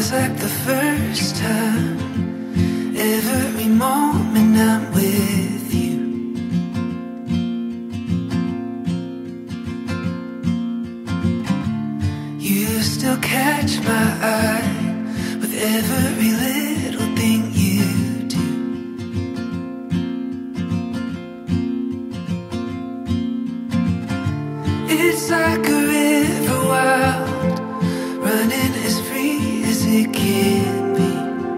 Feels like the first time, every moment I'm with you. You still catch my eye with every little thing you do. It's like a river wild, running as free as it can be.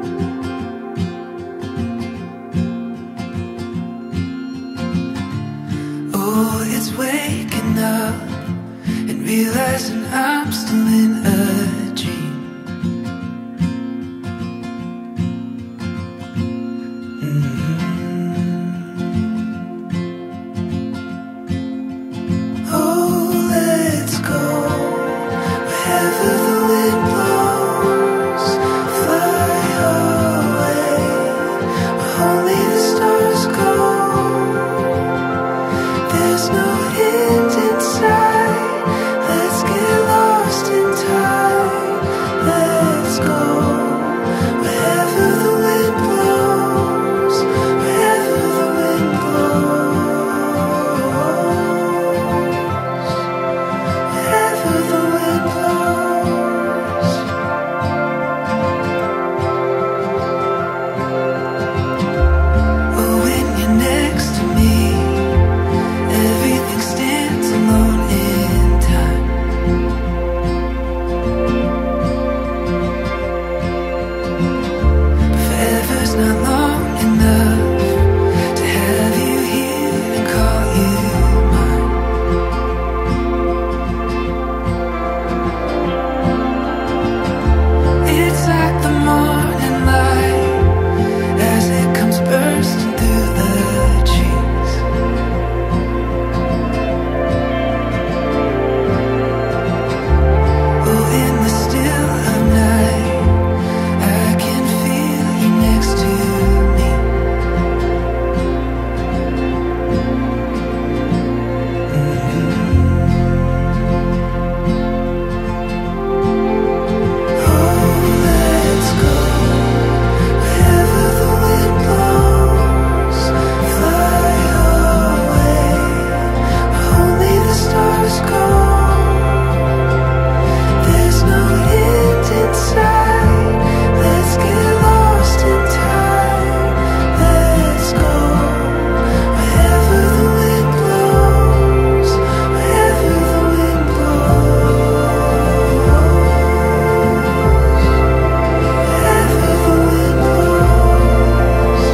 Oh, it's waking up and realizing I'm still in a dream. Oh, let's go wherever the wind blows. Fly away where only the stars go. There's no end in sight. Let's get lost in time. Let's go wherever the wind blows. Wherever the wind blows. Wherever the wind blows. Oh, when you're next to me, everything stands alone in time. Forever's not long enough to have you here and call you mine. It's like the morning light as it comes bursting through the trees. Oh, in the still of night, I can feel you next to me. Oh, let's go wherever the wind blows. Fly away where only the stars go. There's no end in sight. Let's get lost in time. Let's go wherever the wind blows. Wherever the wind blows. Wherever the wind blows.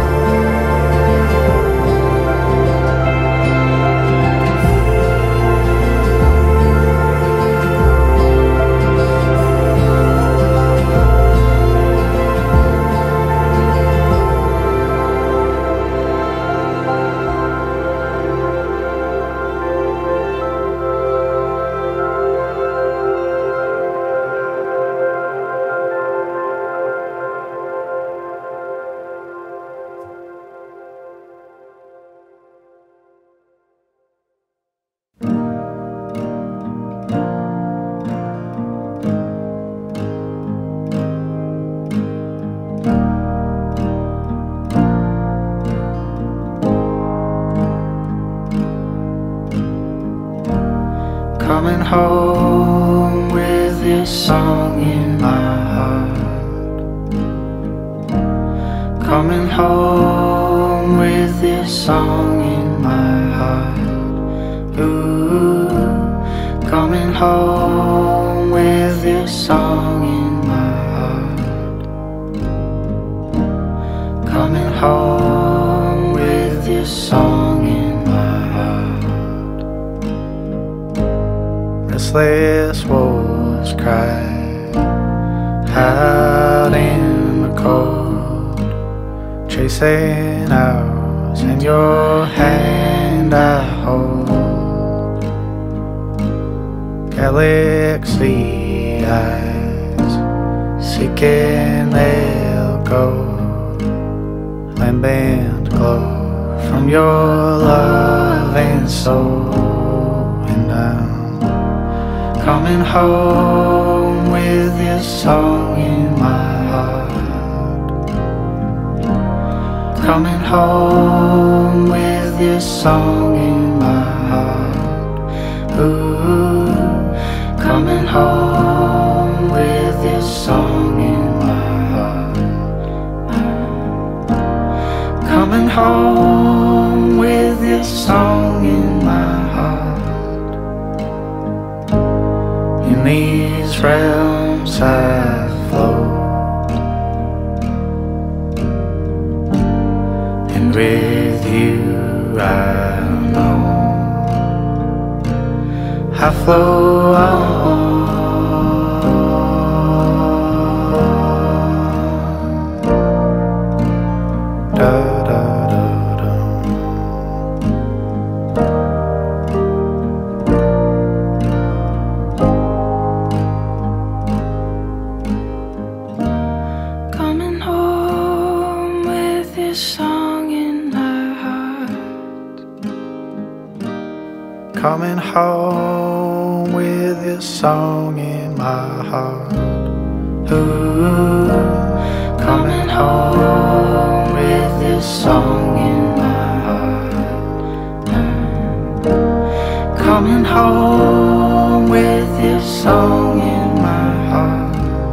Coming home with this song in my heart. Coming home with this song in my heart. Ooh, coming home with this song in my heart. Coming home with this song in my heart. Restless wolves cry out in the cold, chasing owls in your hand I hold. Galaxy eyes seeking they'll go, lambent glow from your loving soul. And I'm coming home with this song song in my heart. Coming home with this song in my heart. Ooh, coming home with this song in my heart. Coming home with this song in my heart. In these realms I float, and with you I know I flow on. Coming home with this song in my heart. Coming home with this song in my heart. Ooh, coming home with this song in my heart. Coming home with this song in my heart.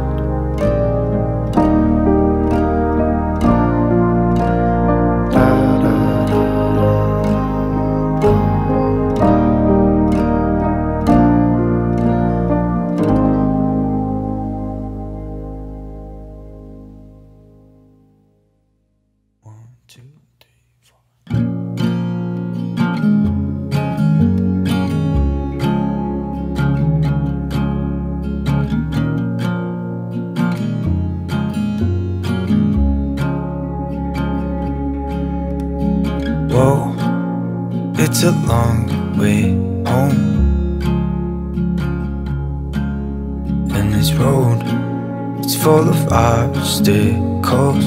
Whoa, it's a long way home, and this road, it's full of obstacles.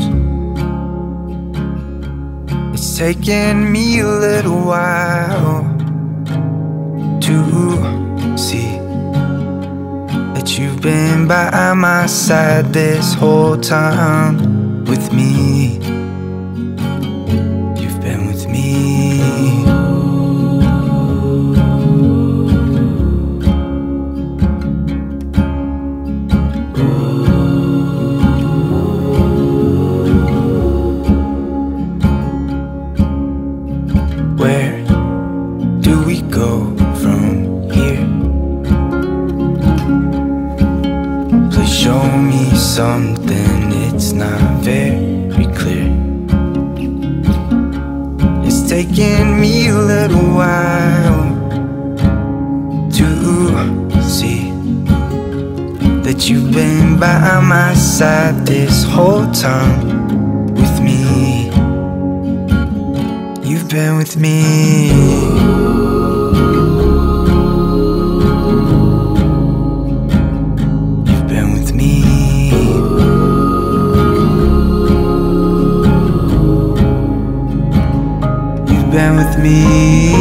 It's taken me a little while to see that you've been by my side this whole time with me. You've been with me. Where do we go from here? Please show me something, it's not very clear. It's taken me a little while to see that you've been by my side this whole time with me. You've been with me. You've been with me. You've been with me.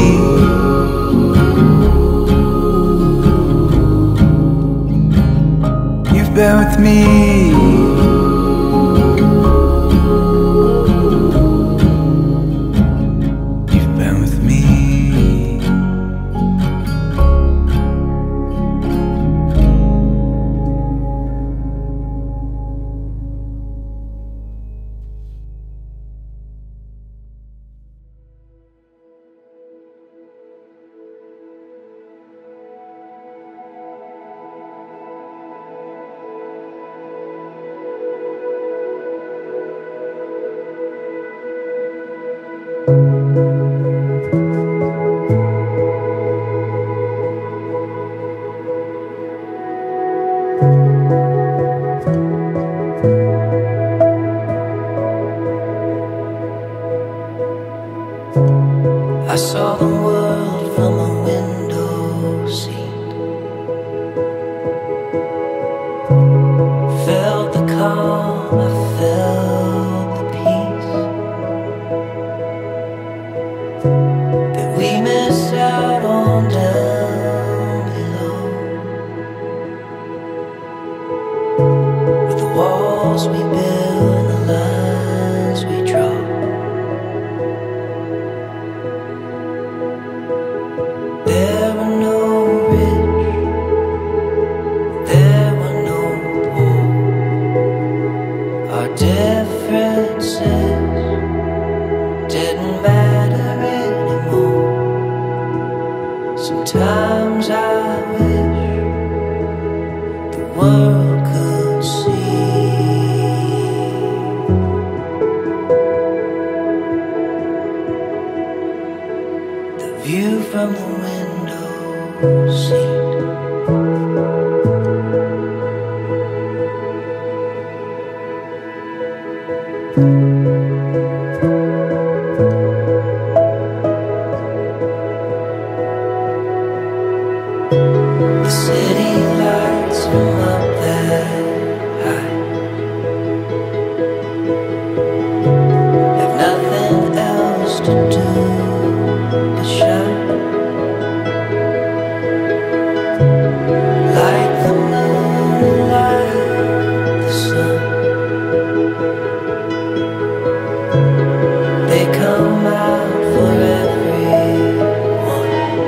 You've been with me. I saw the world from a window seat, felt the calm, I felt the peace that we miss out on down below, where the Sometimes I wish the world could see the view from the window seat. The city lights from up that high have nothing else to do but shine like the moonlight, the sun. They come out for everyone.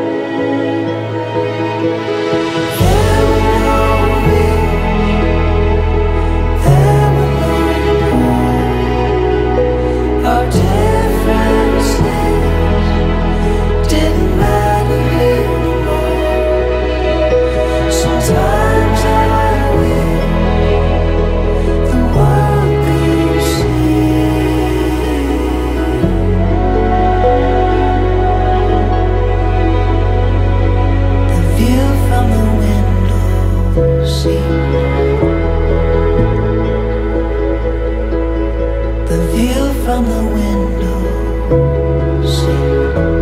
There were no rich, there were no poor. Our differences didn't matter anymore. Sometimes I wish the world could see the view from the window seat. The view from the window seat.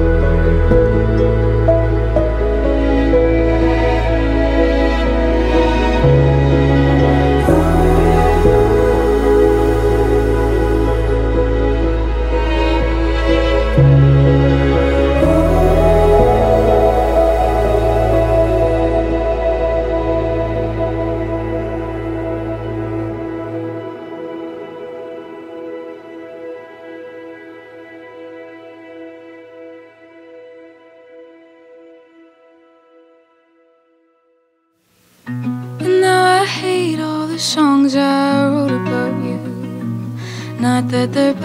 And now I hate all the songs I wrote about you. Not that they're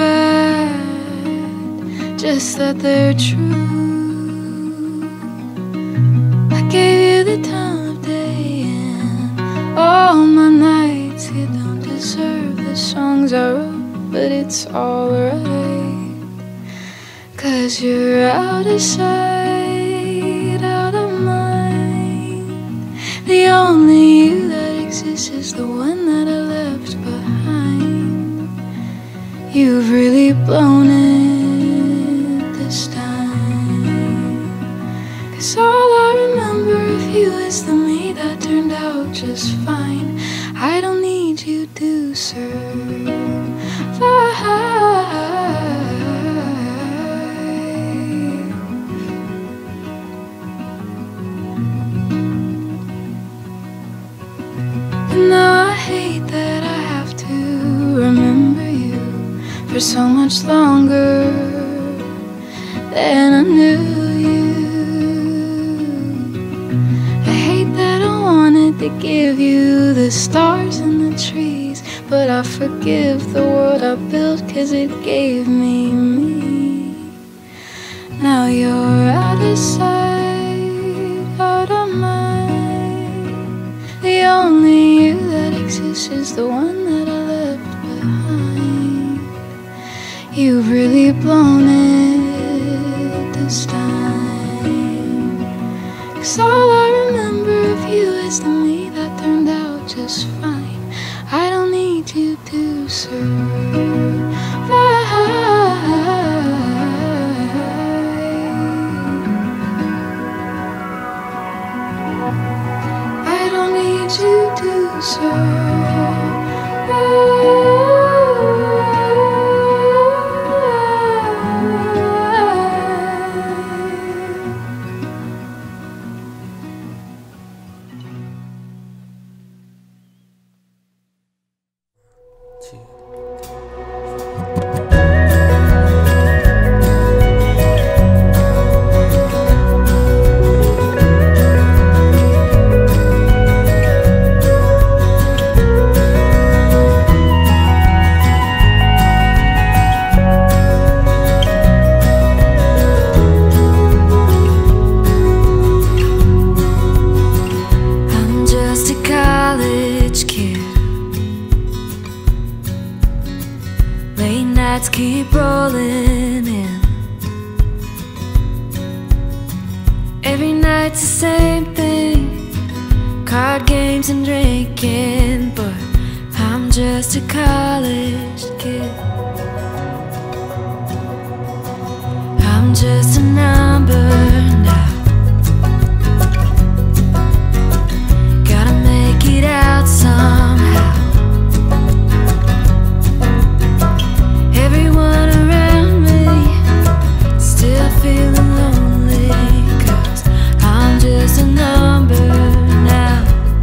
bad, just that they're true. I gave you the time of day and all my nights. You don't deserve the songs I wrote, but it's alright, 'cause you're out of sight, out of mind. The only you that exists is the one that I left behind. You've really blown it this time, 'cause all I remember of you is the me that turned out just fine. I don't need you to survive. And now I hate that I have to remember you for so much longer than I knew you. I hate that I wanted to give you the stars and the trees, but I forgive the world I built 'cause it gave me me. Now you're out of sight, out of mind. The only you that exists is the one that I left behind. You've really blown it this time, 'cause all I remember of you is the me that turned out just fine. I don't need you to survive. I don't need you to night's the same thing, card games and drinking, but I'm just a college kid. I'm just a number now. Gotta make it out somehow. Everyone around me still feeling lonely, 'cause I'm just a number now.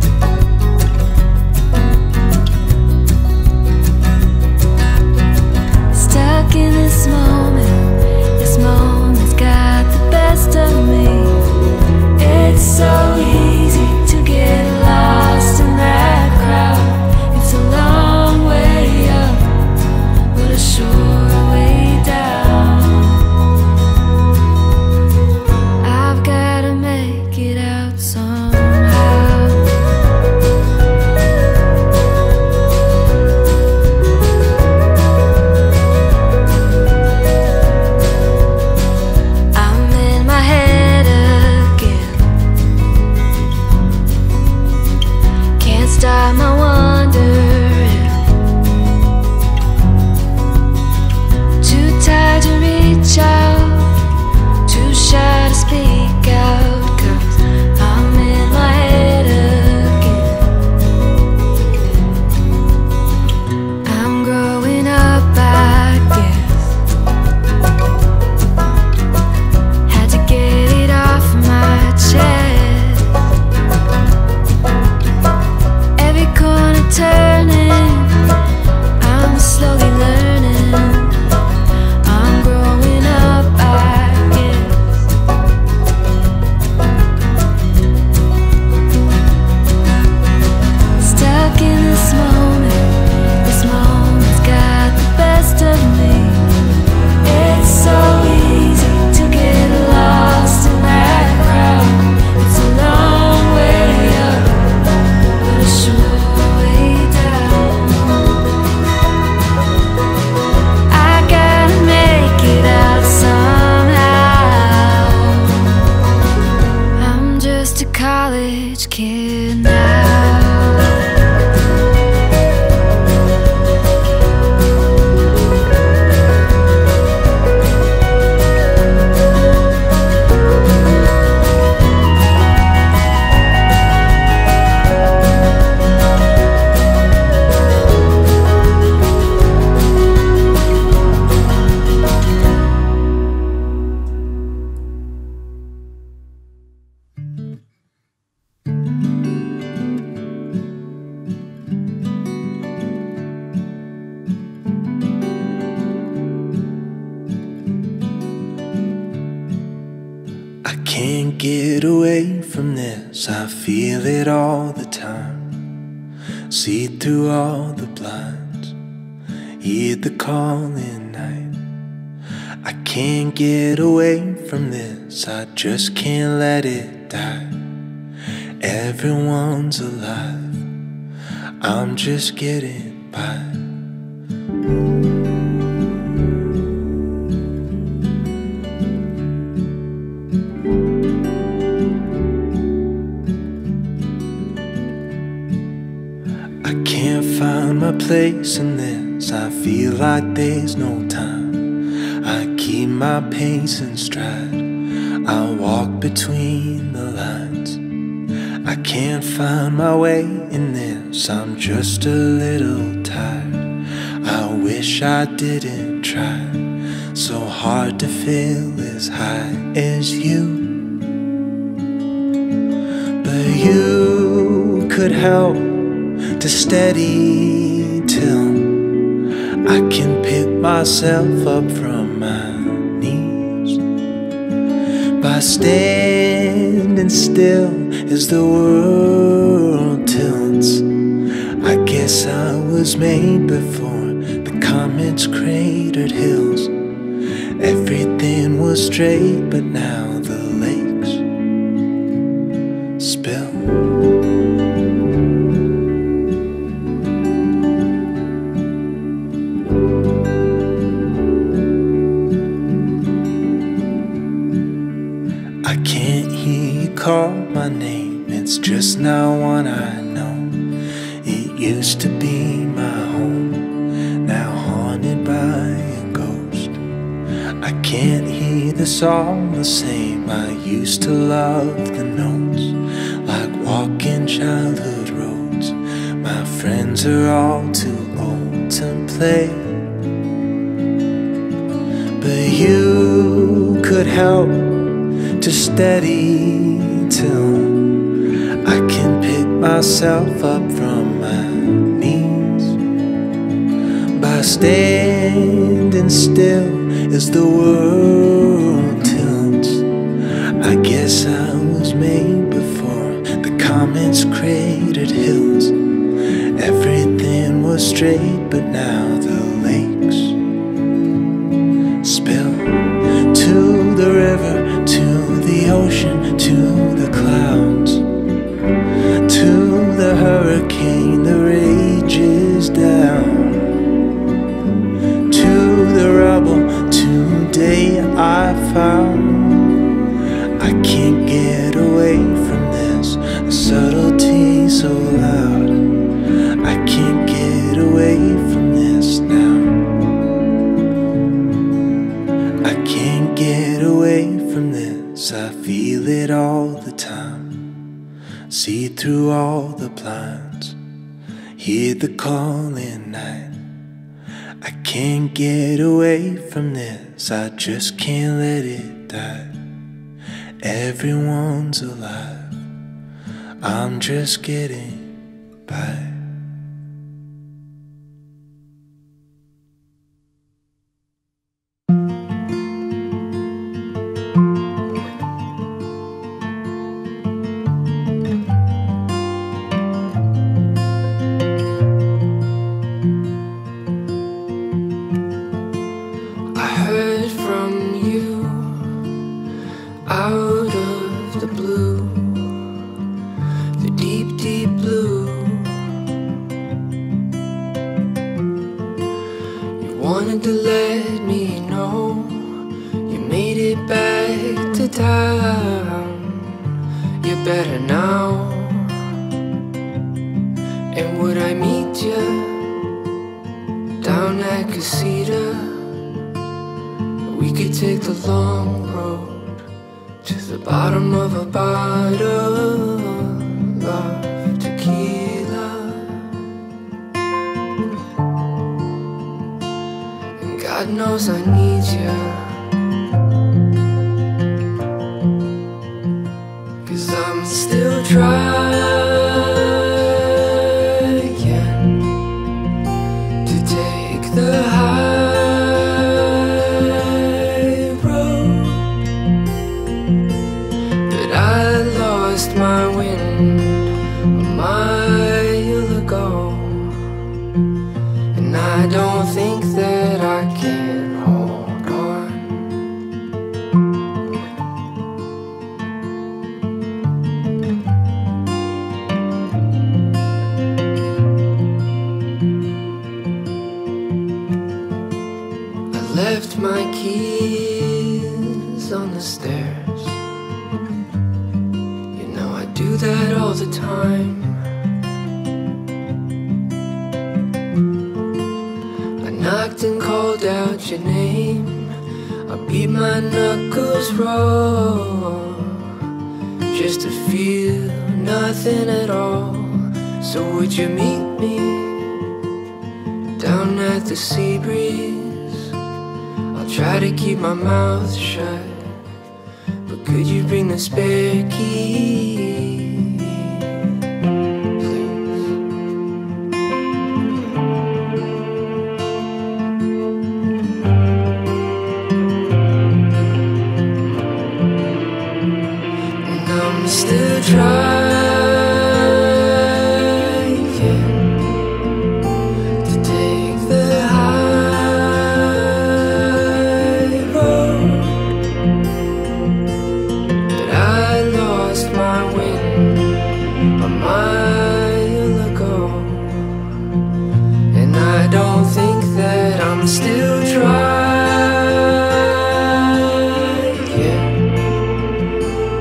Stuck in this moment, this moment's got the best of me. It's so easy to get lost in that crowd. It's a long way up, but a short way down. I've gotta make it out somehow. I'm in my head again. Can't stop my wondering. Too tired to reach out, too shy to speak out, 'cause I'm in my head again. I'm growing up, I guess. Had to get it off my chest. Every corner turning, I'm slowly learning. I'm growing up, I guess. Stuck in this moment, this moment's got the best of me. It's so easy to get lost in that crowd. It's a long way up, but a short way down. I gotta make it out somehow. I'm just a college kid now. I can't get away from this, I feel it all the time. See through all the blinds, hear the calling night. I can't get away from this, I just can't let it die. Everyone's alive, I'm just getting by. I can't find my place in this, I feel like there's no time. I keep my pace in stride, I walk between the lines. I can't find my way in this, I'm just a little tired. I wish I didn't try so hard to feel as high as you. But you could help to steady till I can pick myself up from my knees. By standing still as the world tilts, I guess I was made before the comets cratered hills. Everything was straight, but now the lakes spill. I I can't hear you call my name, it's just not one I know. It used to be my home, now haunted by a ghost. I can't hear the song the same, I used to love the notes, like walking childhood roads. My friends are all too old to play, but you could help to steady tune. I can pick myself up from my knees by standing still as the world tilts. I guess I was made before the comets cratered hills. Everything was straight, but now the lakes spill to the river, to the ocean, to the clouds, to the hurricane that rages down, to the rubble. Today I found I can't get away from this, the subtlety so loud. I can't get away from this now. I can't get away from this, I feel it all the time. See through all the blinds, hear the call at night. I can't get away from this, I just can't let it die. Everyone's alive, I'm just getting by. Out of the blue, the deep, deep blue. You wanted to let me know you made it back to town. You're better now. And would I meet you down at Casita? We could take the long road to the bottom of a bottle of tequila. And God knows I need you, 'cause I'm still trying to take the high road. I lost my wind a mile ago, and I don't think that I can hold on. I left my keys on the stairs. Do that all the time. I knocked and called out your name. I beat my knuckles raw just to feel nothing at all. So would you meet me down at the sea breeze? I'll try to keep my mouth shut, but could you bring the spare key? I'm still trying to take the high road, but I lost my wind a mile ago, and I don't think that I'm still trying.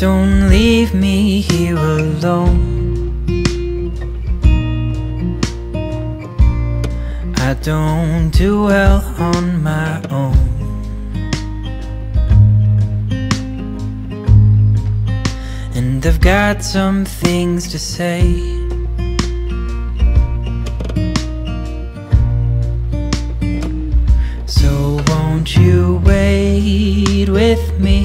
Don't leave me here alone. I don't do well on my own. And I've got some things to say. So won't you wait with me?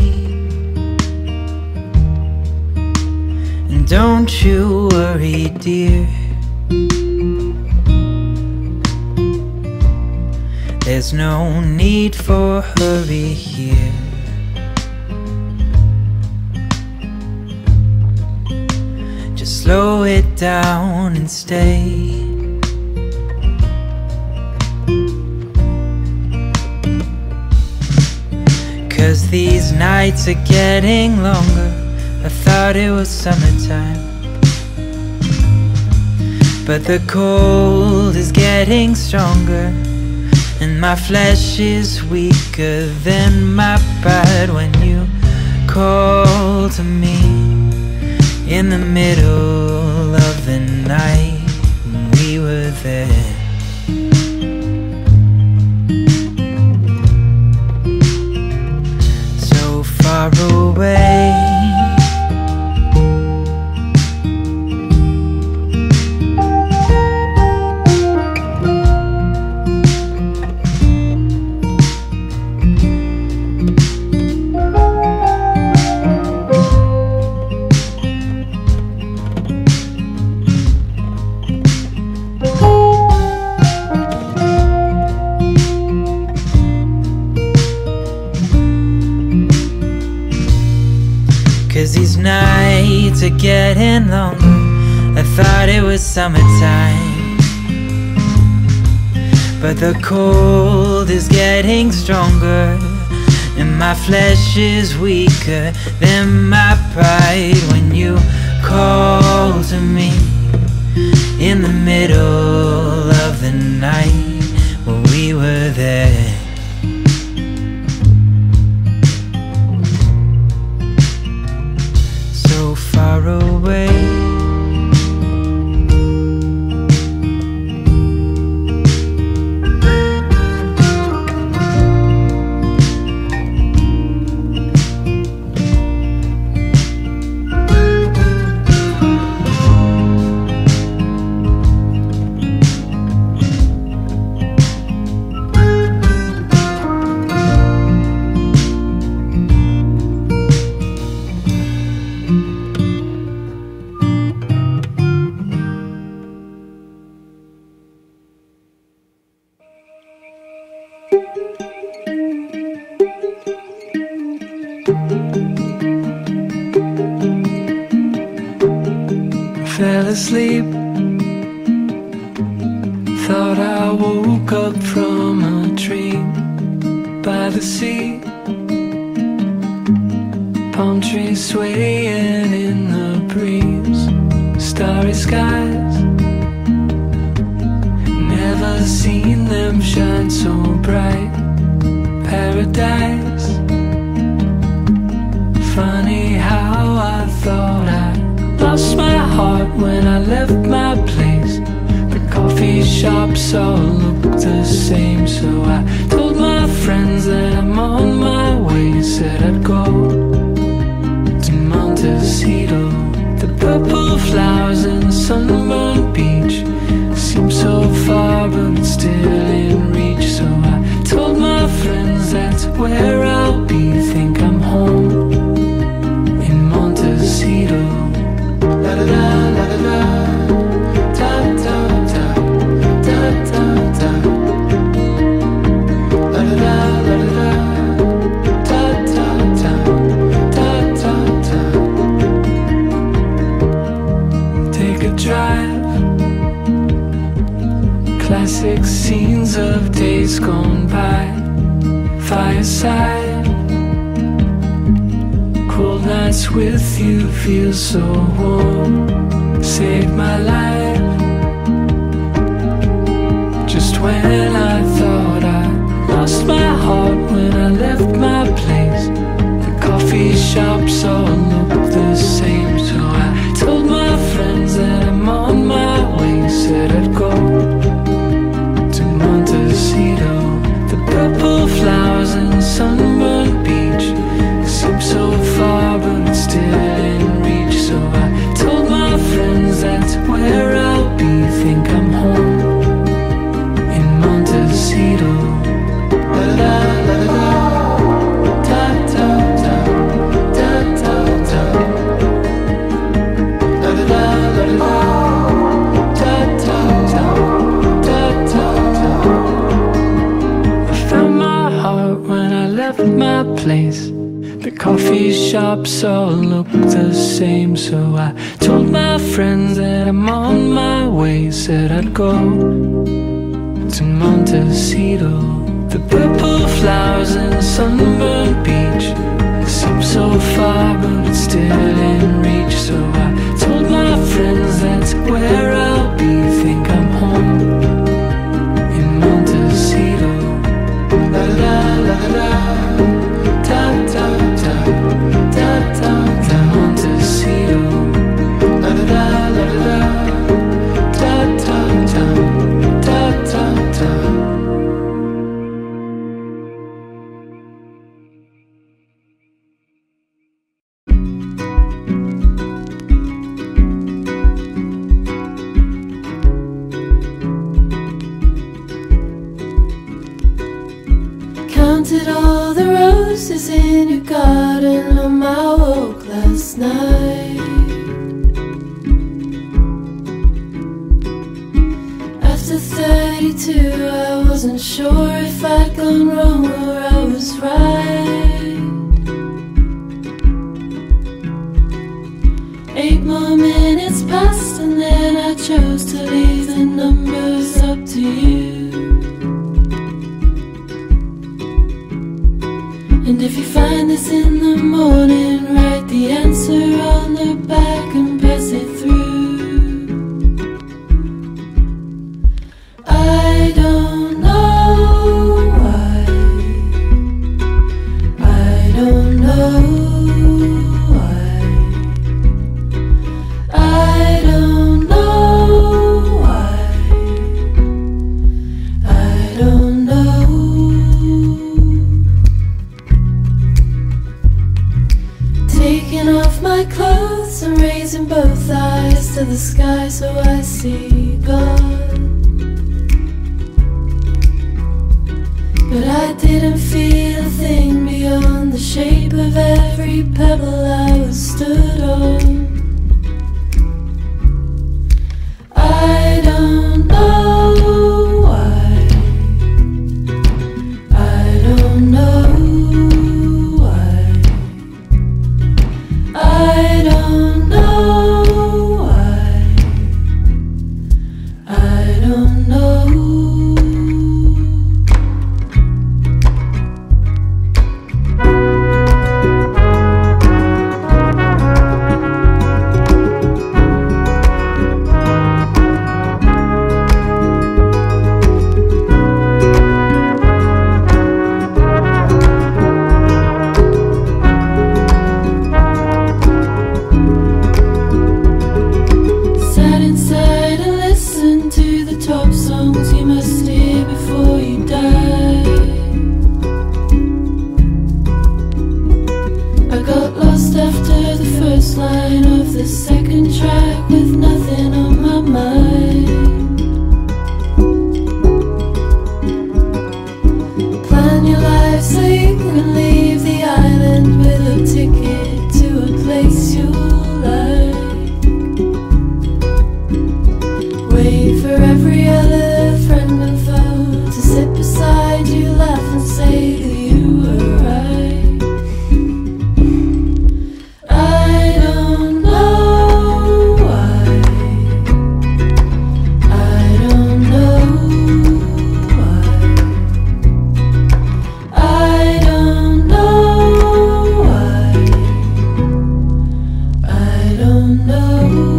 And don't you worry, dear. There's no need for hurry here. Just slow it down and stay. Cause these nights are getting longer. I thought it was summertime, but the cold is getting stronger, and my flesh is weaker than my pride. When you call to me in the middle of the night, we were there. So far away. Cause these nights are getting longer. I thought it was summertime, but the cold is getting stronger, and my flesh is weaker than my pride. When you call to me in the middle of the night, well, we were there. Far away. Fell asleep, thought I woke up from a dream. By the sea, palm trees swaying in the breeze. Starry skies, never seen them shine so bright. Paradise, funny how I thought I lost my heart when I left my place. The coffee shops all look the same, so I told my friends that I'm on my way. Said I'd go to Montecito. The purple flowers and the sunburned beach seem so far, but it's still in reach. So I told my friends that's where I'll be. Think I'm home in Montecito. La da da, la da da, da da da, da da da. La da da, la da da, da da da, da da da. Take a drive, classic scenes of days gone by. Fireside, cold nights with you feel so warm. Saved my life just when I thought I lost my heart. When I left my place, the coffee shops all looked coffee shops all look the same. So I told my friends that I'm on my way. Said I'd go to Montecito. The purple flowers and the sunburned beach, it seems so far but it's still in reach. So I told my friends that's where I'll be. Think I'm home in Montecito. La la la la, ta ta ta, ta ta ta, Montecito. La la la la la, ta ta ta, ta ta ta. Counted all the roses in your garden on my walk last night. After 32 I wasn't sure if I'd gone wrong or I was right. 8 more minutes passed and then I chose to leave the numbers up to you. And if you find this in the morning, write the answer on the back and pass it through. I don't know why, I don't know why, I don't know why, I don't know. Taking off my clothes and raising both eyes to the sky so I see God. But I didn't feel a thing beyond the shape of every pebble I was stood on. I don't know why, I don't know. I don't know why, I don't know. Sat inside and listened to the top songs you must hear before you die. I got lost after the first line of the second track with nothing on my mind. Plan your life so you can leave the island with a ticket to a place you like. Wait for every other friend and foe to sit beside you, laugh and say that you were right. I don't know why, I don't know why, I don't know why, I don't know.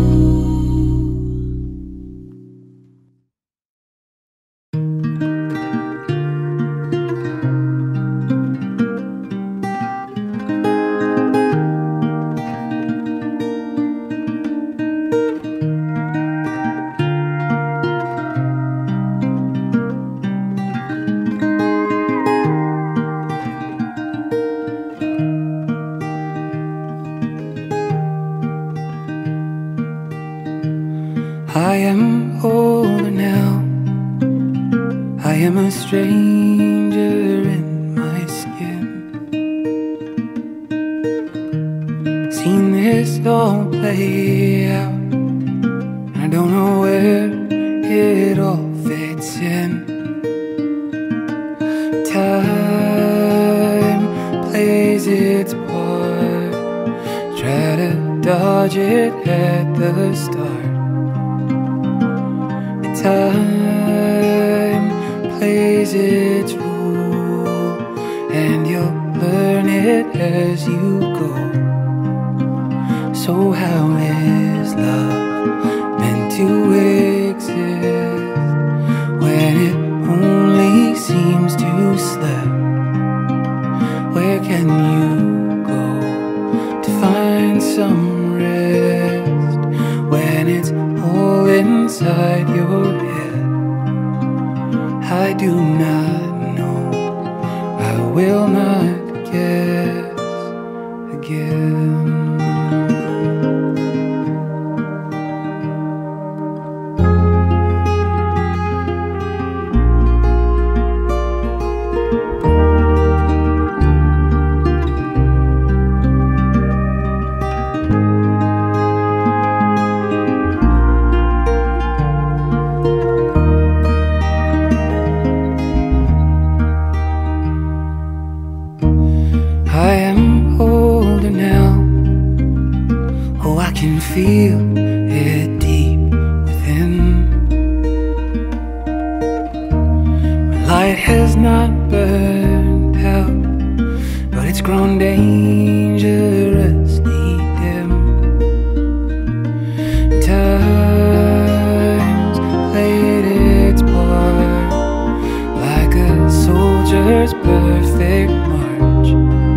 I am older now, I am a stranger in my skin. Seen this all play out, and I don't know where it all fits in. Time plays its part dodge it at the start. And time plays its rule, and you'll learn it as you go. So how is love meant to exist when it only seems to slip? Where can you go to find some rest when it's all inside your head? I do not know, I will not guess again. I am older now, oh, I can feel it deep within. My light has not burned out, but it's grown dangerously dim. Time's played its part like a soldier's perfect march.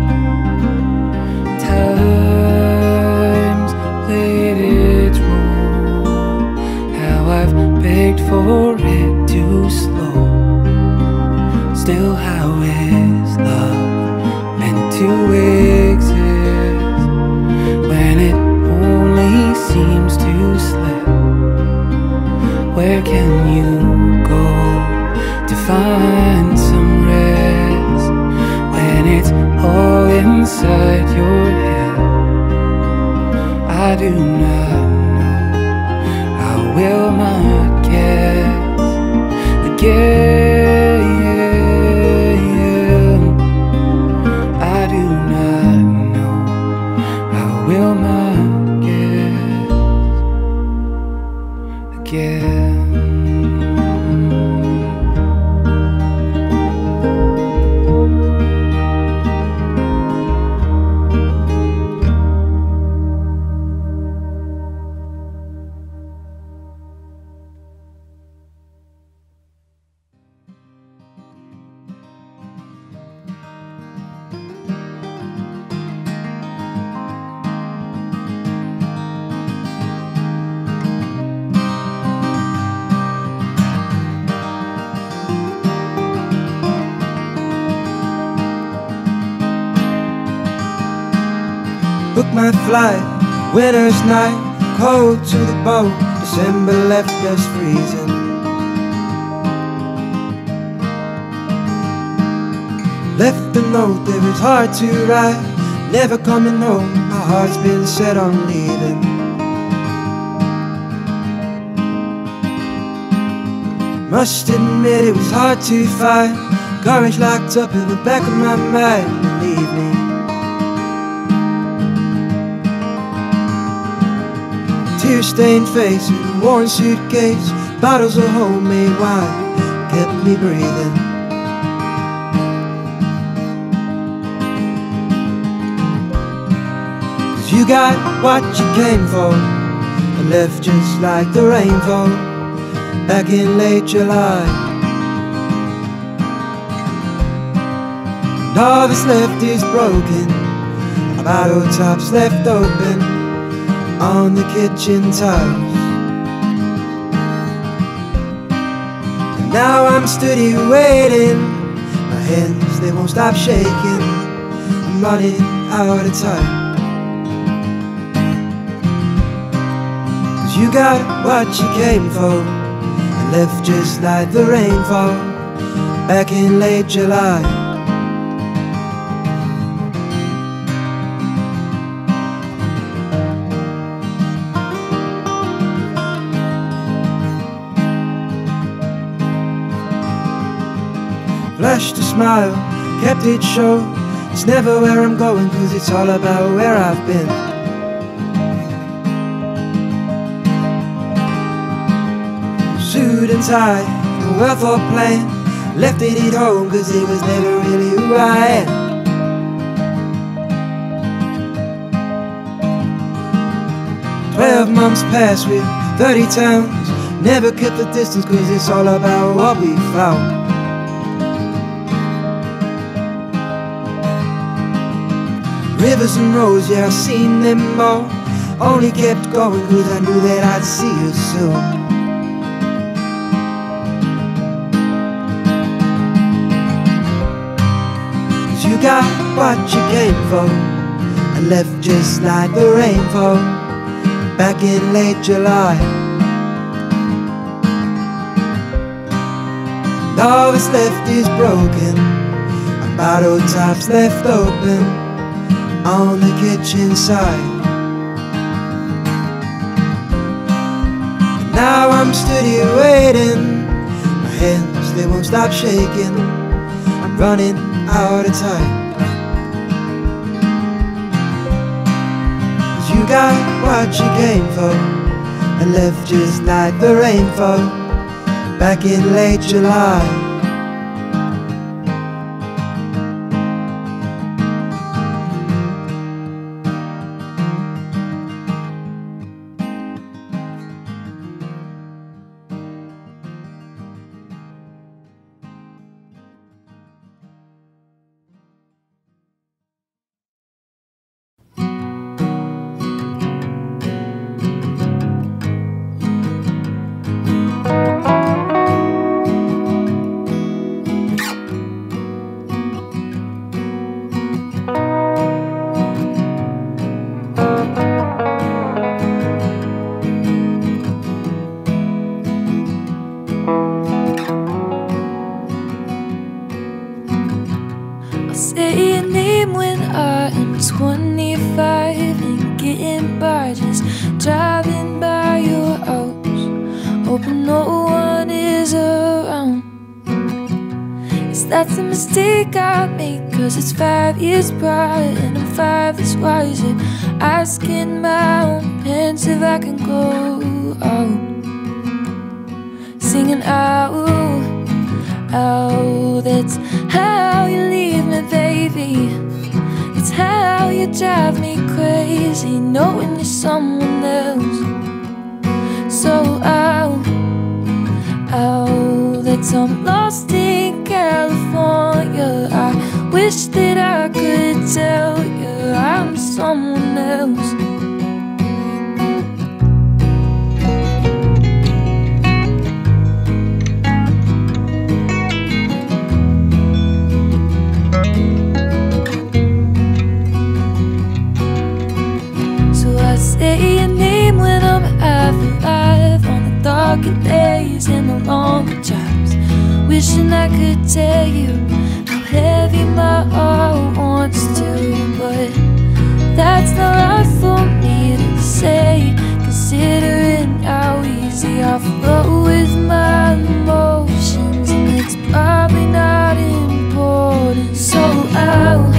Time's played its role, how I've begged for it to slow. Still, how is love meant to exist when it only seems to slip? Where can you go to find some rest when it's all inside your head? I do not know, I will not guess again. I do not know, I will not guess again. Book my flight, winter's night, cold to the bone. December left us freezing. Left a note that was hard to write. Never coming home, my heart's been set on leaving. Must admit it was hard to find courage locked up in the back of my mind. Believe me, tear-stained face and a worn suitcase, bottles of homemade wine kept me breathing. Cause you got what you came for and left just like the rainfall back in late July. And all that's left is broken, a bottle tops left open on the kitchen tiles. And now I'm stood here waiting, my hands they won't stop shaking. I'm running out of time. Cause you got what you came for and left just like the rainfall back in late July. Flashed a smile, kept it short. It's never where I'm going, cause it's all about where I've been. suit and tie, a well-thought plan. Left it at home cause it was never really who I am. "12 months passed with 30 towns. Never kept the distance cause it's all about what we found. Rivers and roads, yeah, I've seen them all. Only kept going cause I knew that I'd see you soon. Cause you got what you came for, and left just like the rainfall back in late July. And all that's left is broken, a bottle top's left open on the kitchen side. And now I'm stood here waiting, my hands, they won't stop shaking. I'm running out of time. Cause you got what you came for, and left just like the rainfall back in late July. Say your name when I am 25 and getting by, just driving by your house, hoping no one is around. Yes, that's a mistake I made, cause it's 5 years prior and I'm 5 years wiser, asking my own parents if I can go out, singing out, out. That's how you leave me, baby. It's how you drive me crazy, knowing you're someone else. So out, out. That's I'm lost in California. I wish that I could tell you I'm someone else. Say your name when I'm half alive, on the darker days and the longer drives, wishing I could tell you how heavy my heart wants to, but that's not right for me to say, considering how easy I flow with my emotions, and it's probably not important. So out,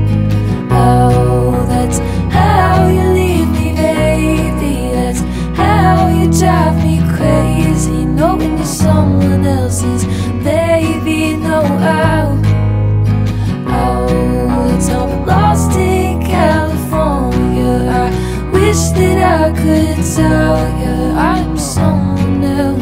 out. That's how you leave me, baby. That's how you drive me crazy, knowing you're someone else's baby. No, out, out. I'm lost in California. I wish that I could tell you I'm someone else.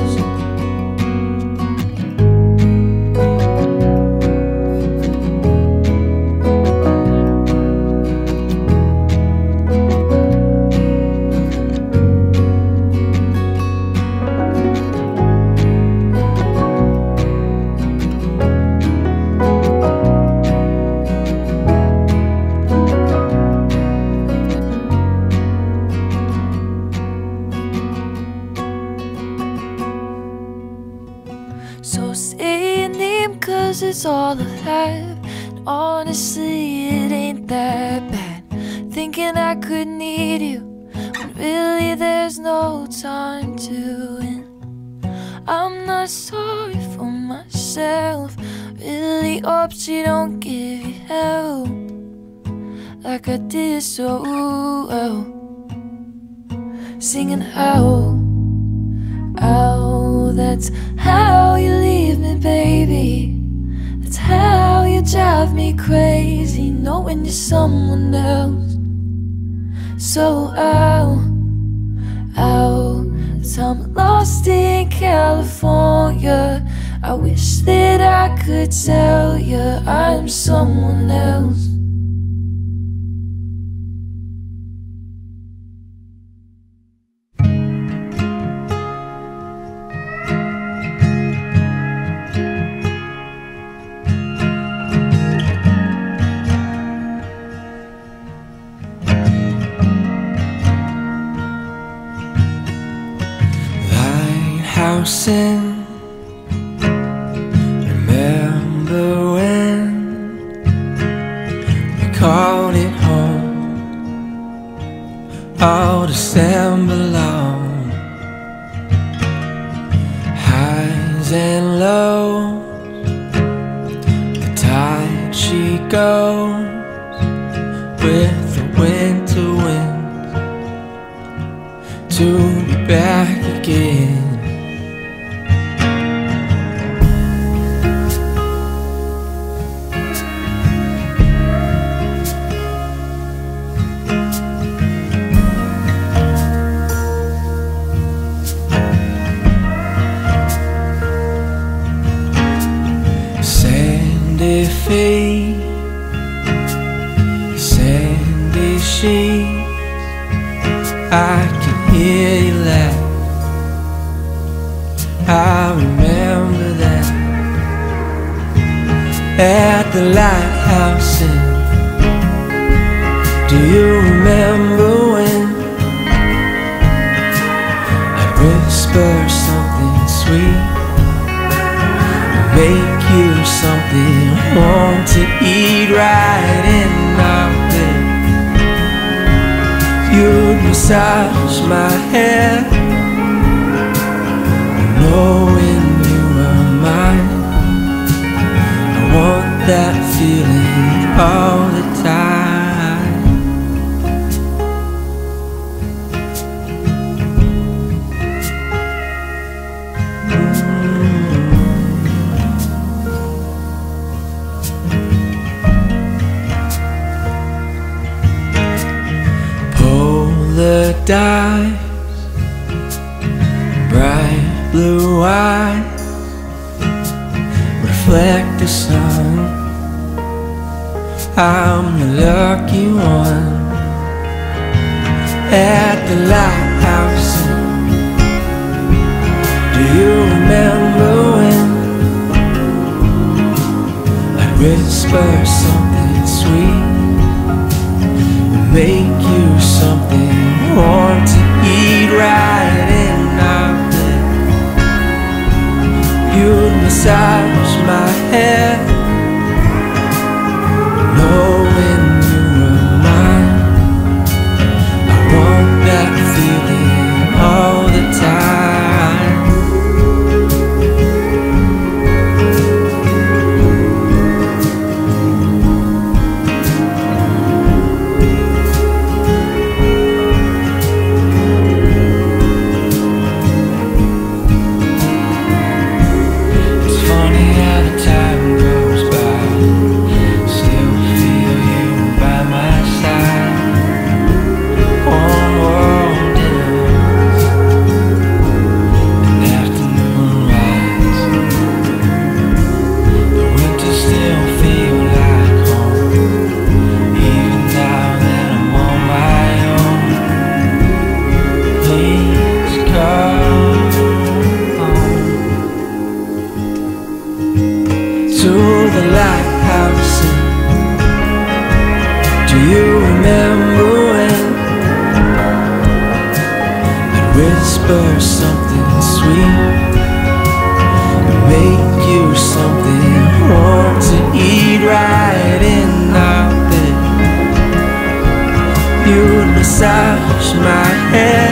So say your name, cause it's all I have, and honestly it ain't that bad, thinking I could need you when really there's no time to end. I'm not sorry for myself, really hope she don't give you hell like I did so well, singing out, out. that's how you leave me, baby. That's how you drive me crazy, knowing you're someone else. So ow, the time I'm lost in California, I wish that I could tell you I'm someone else. Housing, remember when we called it home, all December long, highs and lows, the tide she goes with the winter wind to be back again. Sandy feet, sandy sheets, I can hear you laugh. I remember that at the lighthouse inn. Do you remember when I'd whisper something sweet, make you something warm to eat right in our bed? You'd massage my hair, knowing you were mine. I want that feeling all the time. Polar dives, bright blue eyes reflect the sun. I'm the lucky one at the lighthouse. Do you remember when I'd whisper something sweet, make you something warm to eat right in our bed? You'd massage my hair, knowing you were mine. I want that feeling all the time. To the lighthouse inn. Do you remember when I'd whisper something sweet, make you something warm to eat right in our bed? You'd massage my hair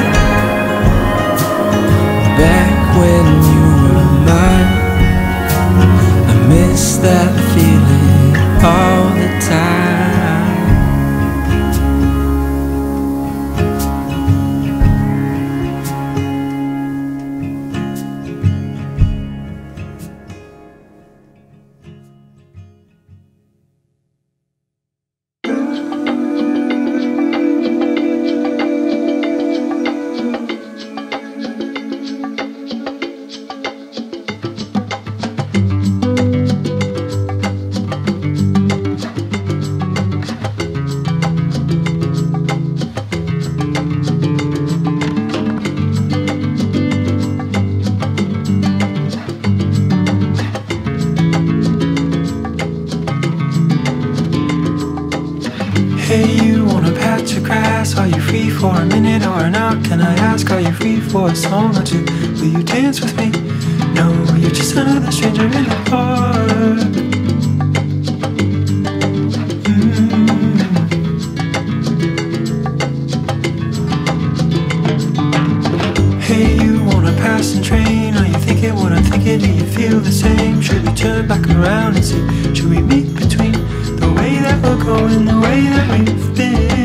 back when you were mine. I miss that feeling all the time. touch of grass? Are you free for a minute or an hour? Can I ask, are you free for a song or two? Will you dance with me? No, you're just another stranger in the park. Hey, you on a passing train? Are you thinking what I'm thinking? Do you feel the same? Should we turn back around and see? Should we meet between the way that we're going, the way that we've been?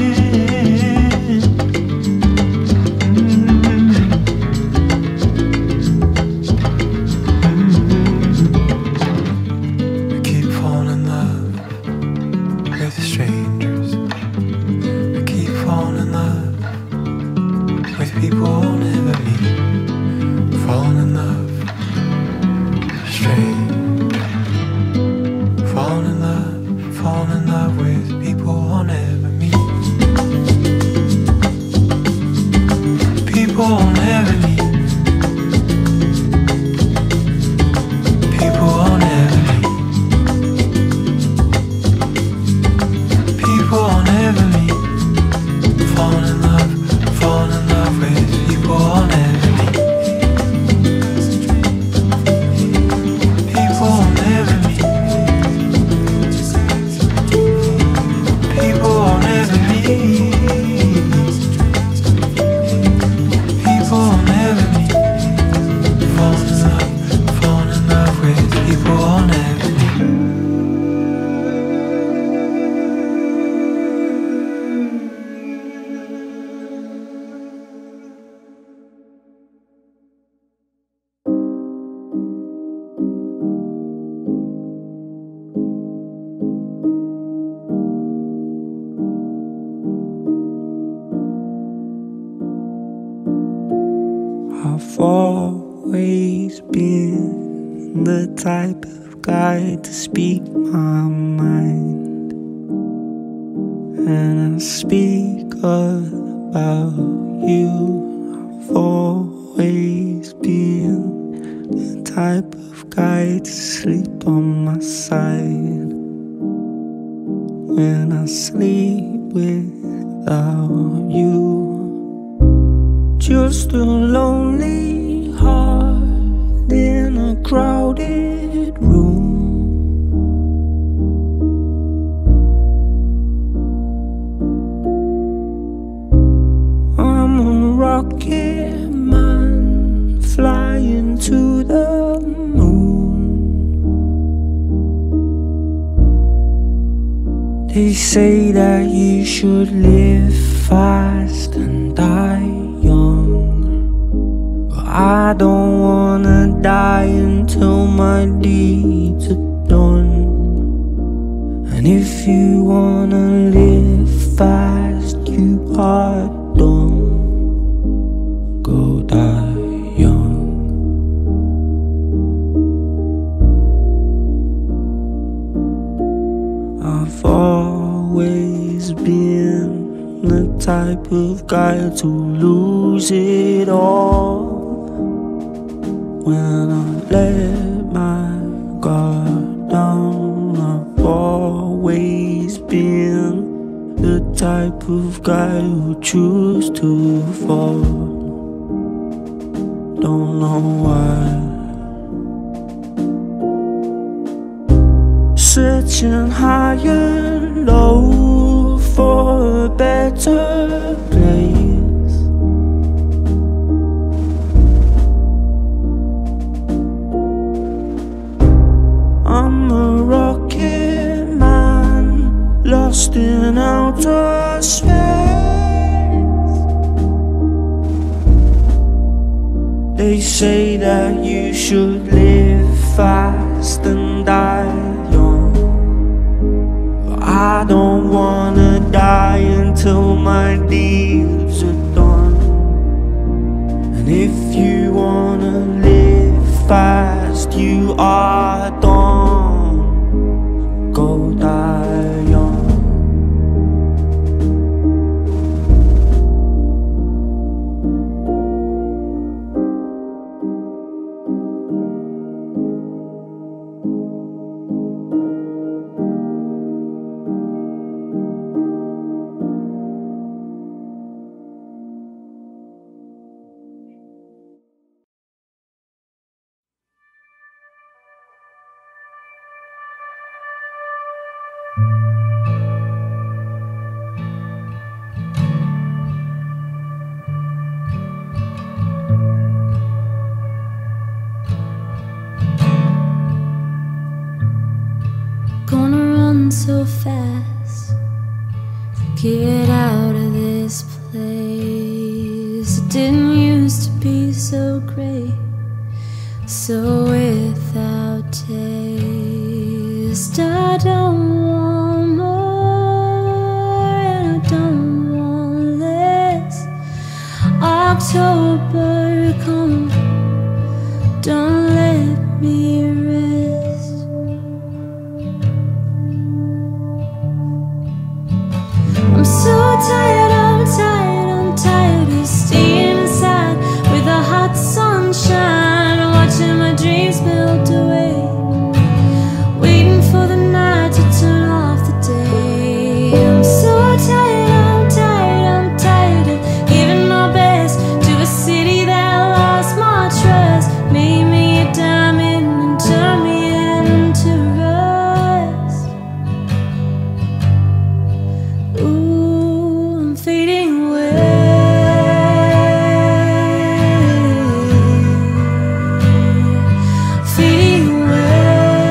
I keep falling in love with strangers. I keep falling in love with people I'll never meet. Falling in love, strange. Falling in love with people I'll never meet. People I'll never meet. People I'll never meet. People I'll never meet. Falling in love with people I'll never meet. People I'll never meet. People I'll never meet. People I'll never meet. Falling in love with people I'll never meet. I've always been the type of guy to speak my mind, and I speak about you. I've always been the type of guy to sleep on my side when I sleep without you. Just a lonely heart in a crowded room. I'm a rocket man flying to the moon. They say that you should live fast and die young, but I don't wanna die until my deeds are done. And if you wanna live fast, you are done. Go die young. I've always been the type of guy to lose it all when I let my guard down. I've always been the type of guy who choose to fall. Don't know why. Searching high and low for a better place. I'm a rocket man lost in outer space. They say that you should live fast and die young. I don't wanna die until my deeds are done. And if you wanna live fast, you are done. Go die young. Gonna run so fast, get out of this place. It didn't used to be so great, so without taste. I don't want more and I don't want less. October come, don't let me rest. I'm so tired, I'm tired, I'm tired of staying inside with the hot sunshine, watching my dreams melt away, waiting for the night to turn off the day. I'm so tired, I'm tired, I'm tired of giving my best to a city that lost my trust, made me a diamond and turned me into rust. Ooh, I'm fading away, fading away.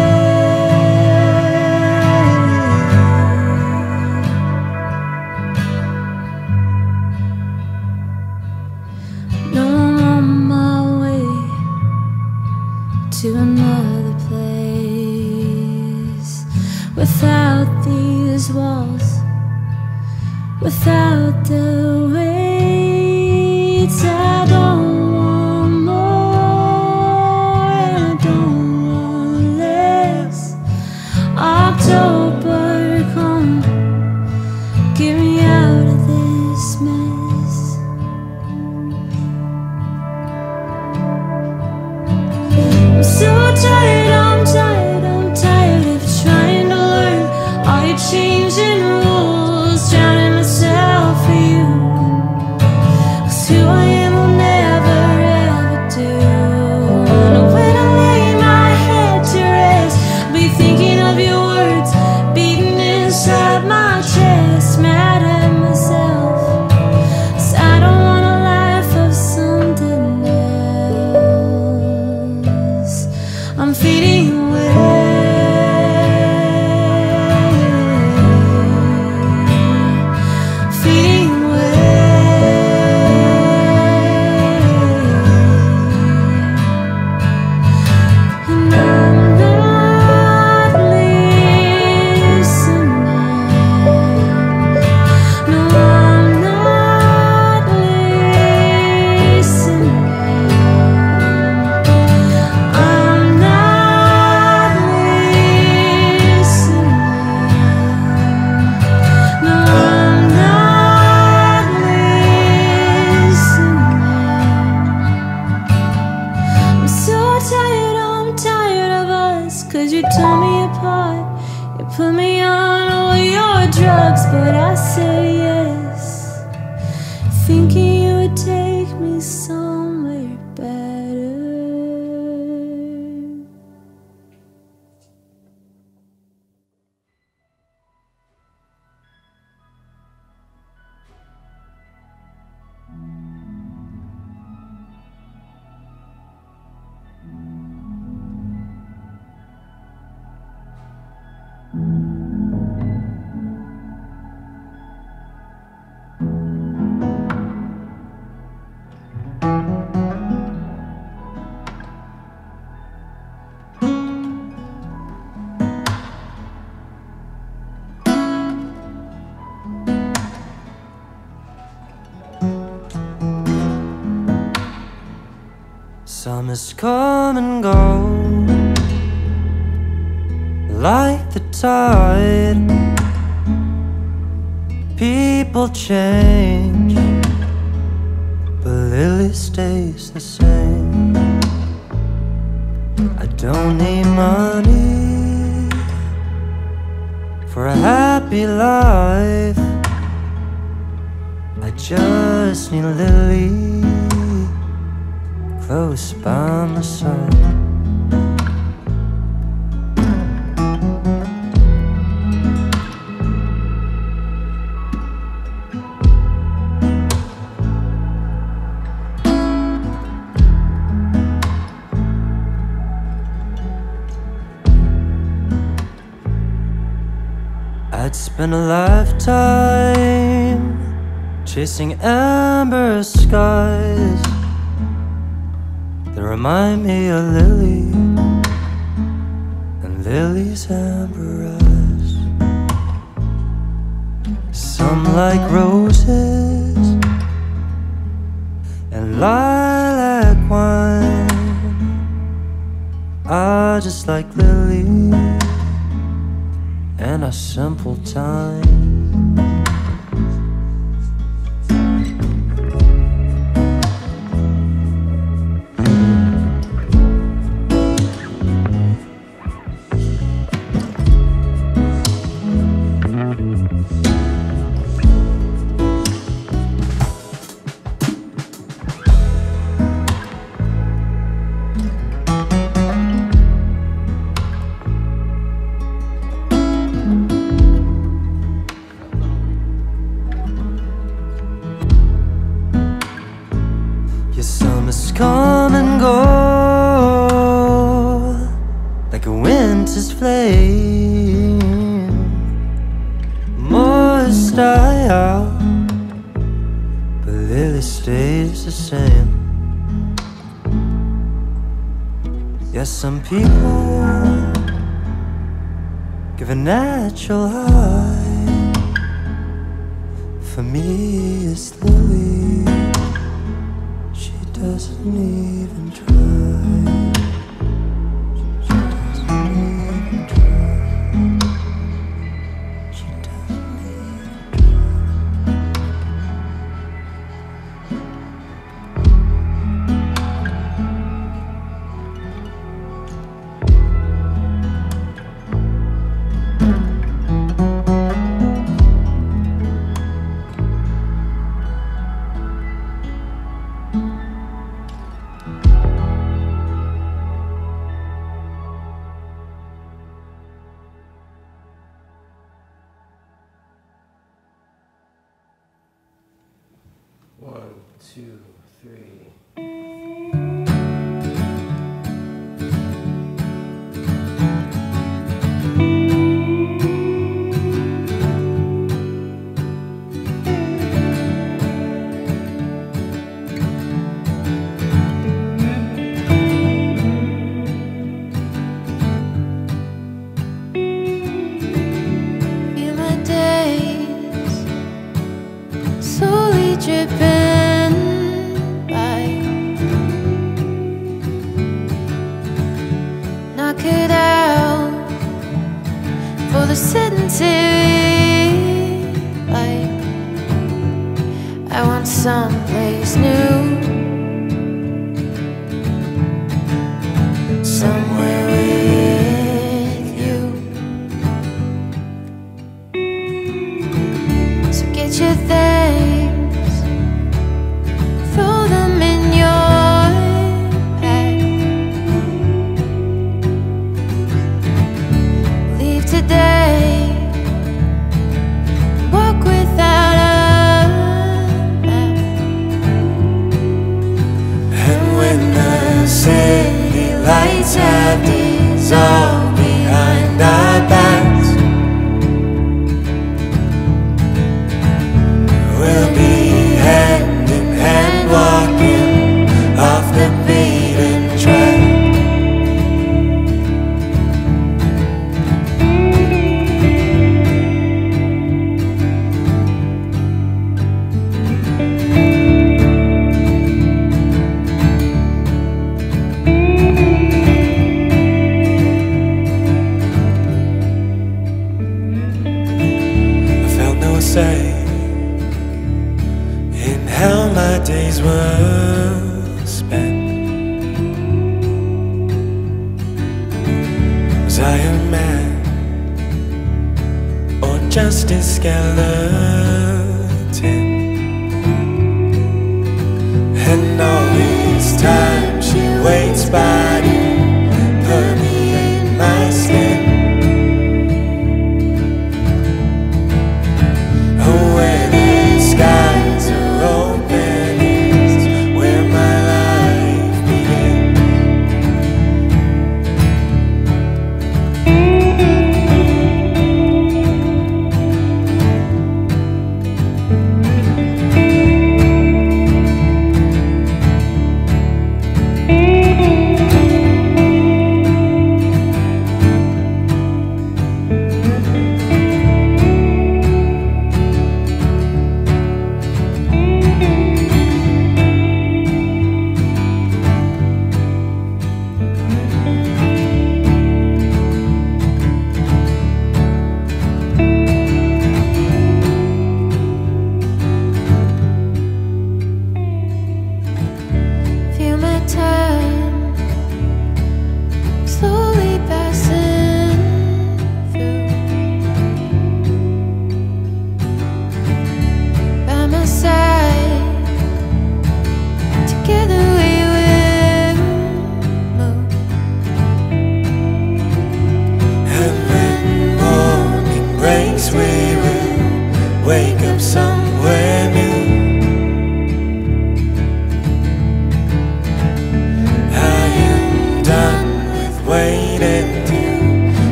No, I'm on my way to another place, without these walls, without the weights. I don't want more and I don't want less. October come, get me out of this mess. I'm so tired, I'm tired, I'm tired of trying to learn all your changing rules, drowning myself for you. 'Cause who I am will never ever do. And when I lay my head to rest, I'll be thinking of your words beating inside my chest, mad at myself, 'cause I don't want a life of something else. I'm fading away, fading away. And I'm not listening. No, I'm not listening. I'm not listening. No, I'm not listening. I'm so tired, I'm tired of us, 'cause you tore me apart. You put me on all your drugs, but I said yes, thinking you would take me somewhere better. Summers come and go like the tide. People change, but Lily stays the same. I don't need money for a happy life. I just need Lily close by my side. I'd spend a lifetime chasing amber skies that remind me of Lily and Lily's amber eyes. Some like roses and lilac wine. I just like Lily and a simple time. Come and go like a winter's flame. Moths die out, but Lily stays the same. Yes, some people give a natural high. For me, it's Lily. Doesn't even try. She doesn't even try. She doesn't even One, two, three. Feel my days slowly dripping by. Knock it out for the sedentary life. I want someplace new, somewhere with you. So get your things, throw them in your bag. Leave today, walk without a map. And when the city lights have dissolved behind our backs, we'll be hand in hand walking off the beaten track. I felt no say in how my days were spent. Was I a man or just a skeleton? And all this time she waits by to permeate my skin. Oh, where the skies are open is where my life begins.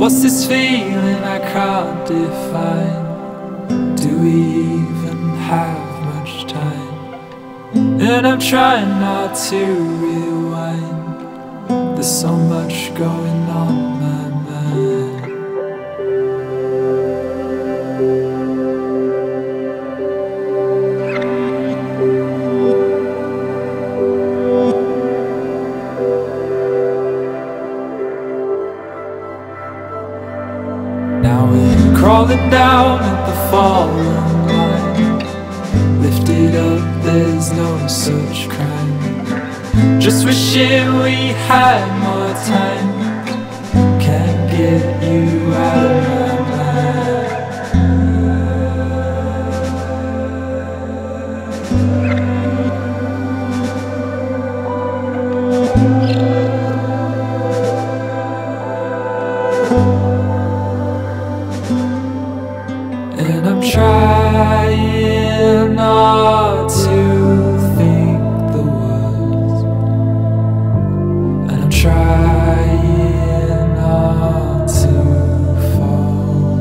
What's this feeling I can't define? Do we even have much time? And I'm trying not to rewind. There's so much going on my mind. Now we're crawling down at the fallen line. Lifted up, there's no such crime. Just wishing we had more time. Can't get you out of my mind. And I'm trying not to think the worst. And I'm trying not to fall.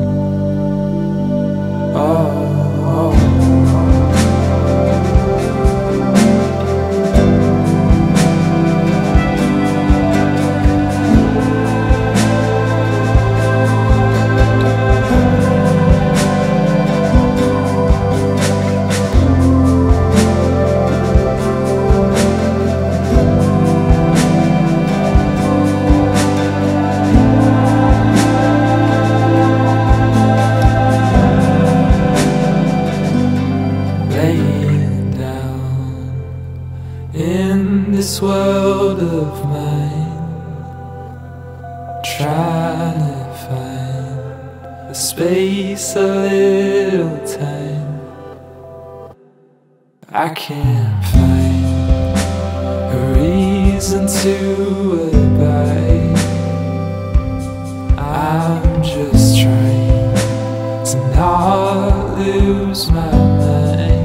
Laying down in this world of mine, trying to find a space, a little time. I can't find a reason to abide. I'm just trying to not lose my mind.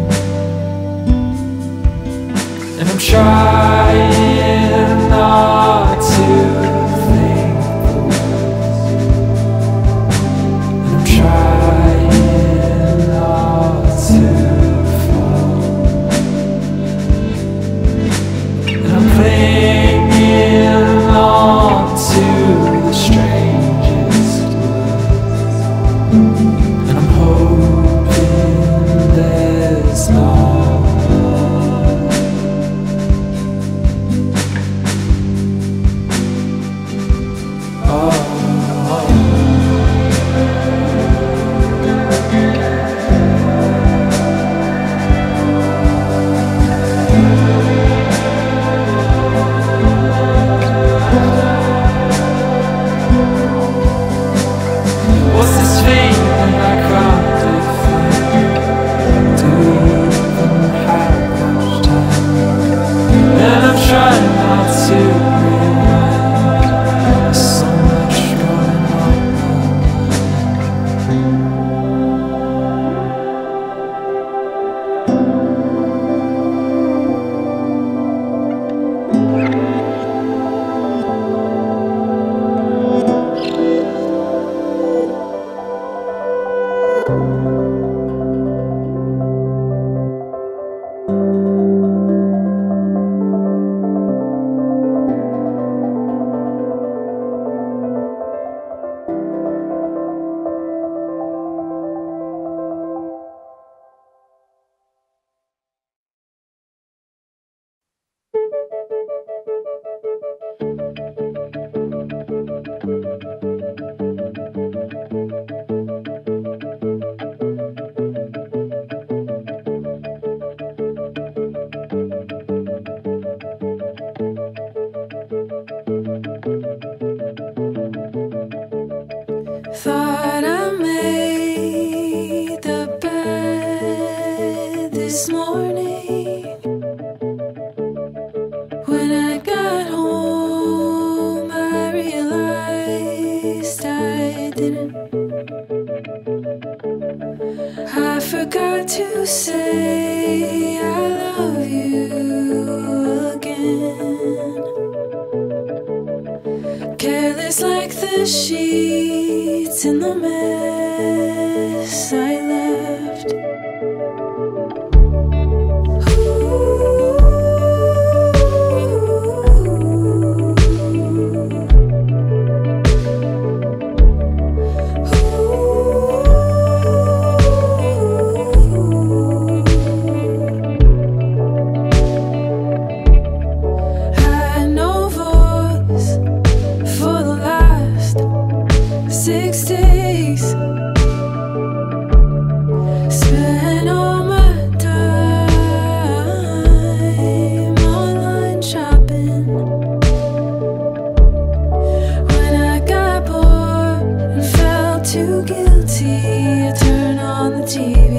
And I'm trying not to think the worst. And I'm trying not to fall. And I'm clinging on to the strangest words. And I'm hoping there's not. What's this feeling I can't define? Do we even have much time? And I'm trying not to rewind. There's so much going on my Thought I made the bed this morning. When I got home, I realized I didn't. I forgot to say I love you again. Careless like that. the sheets in the mess I left. Had no voice for the last 6 days. Spent all my time online shopping. When I got bored and felt too guilty, I turned on the TV.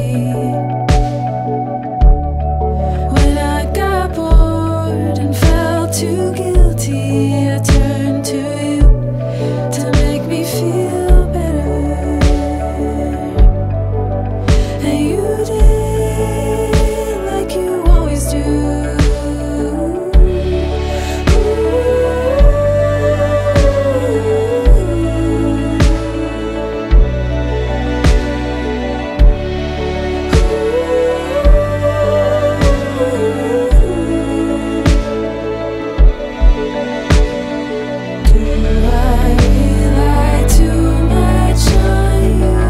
When I got bored and felt too guilty, I turned to you to make me feel better. And you did like you always do. Do I rely too much on you?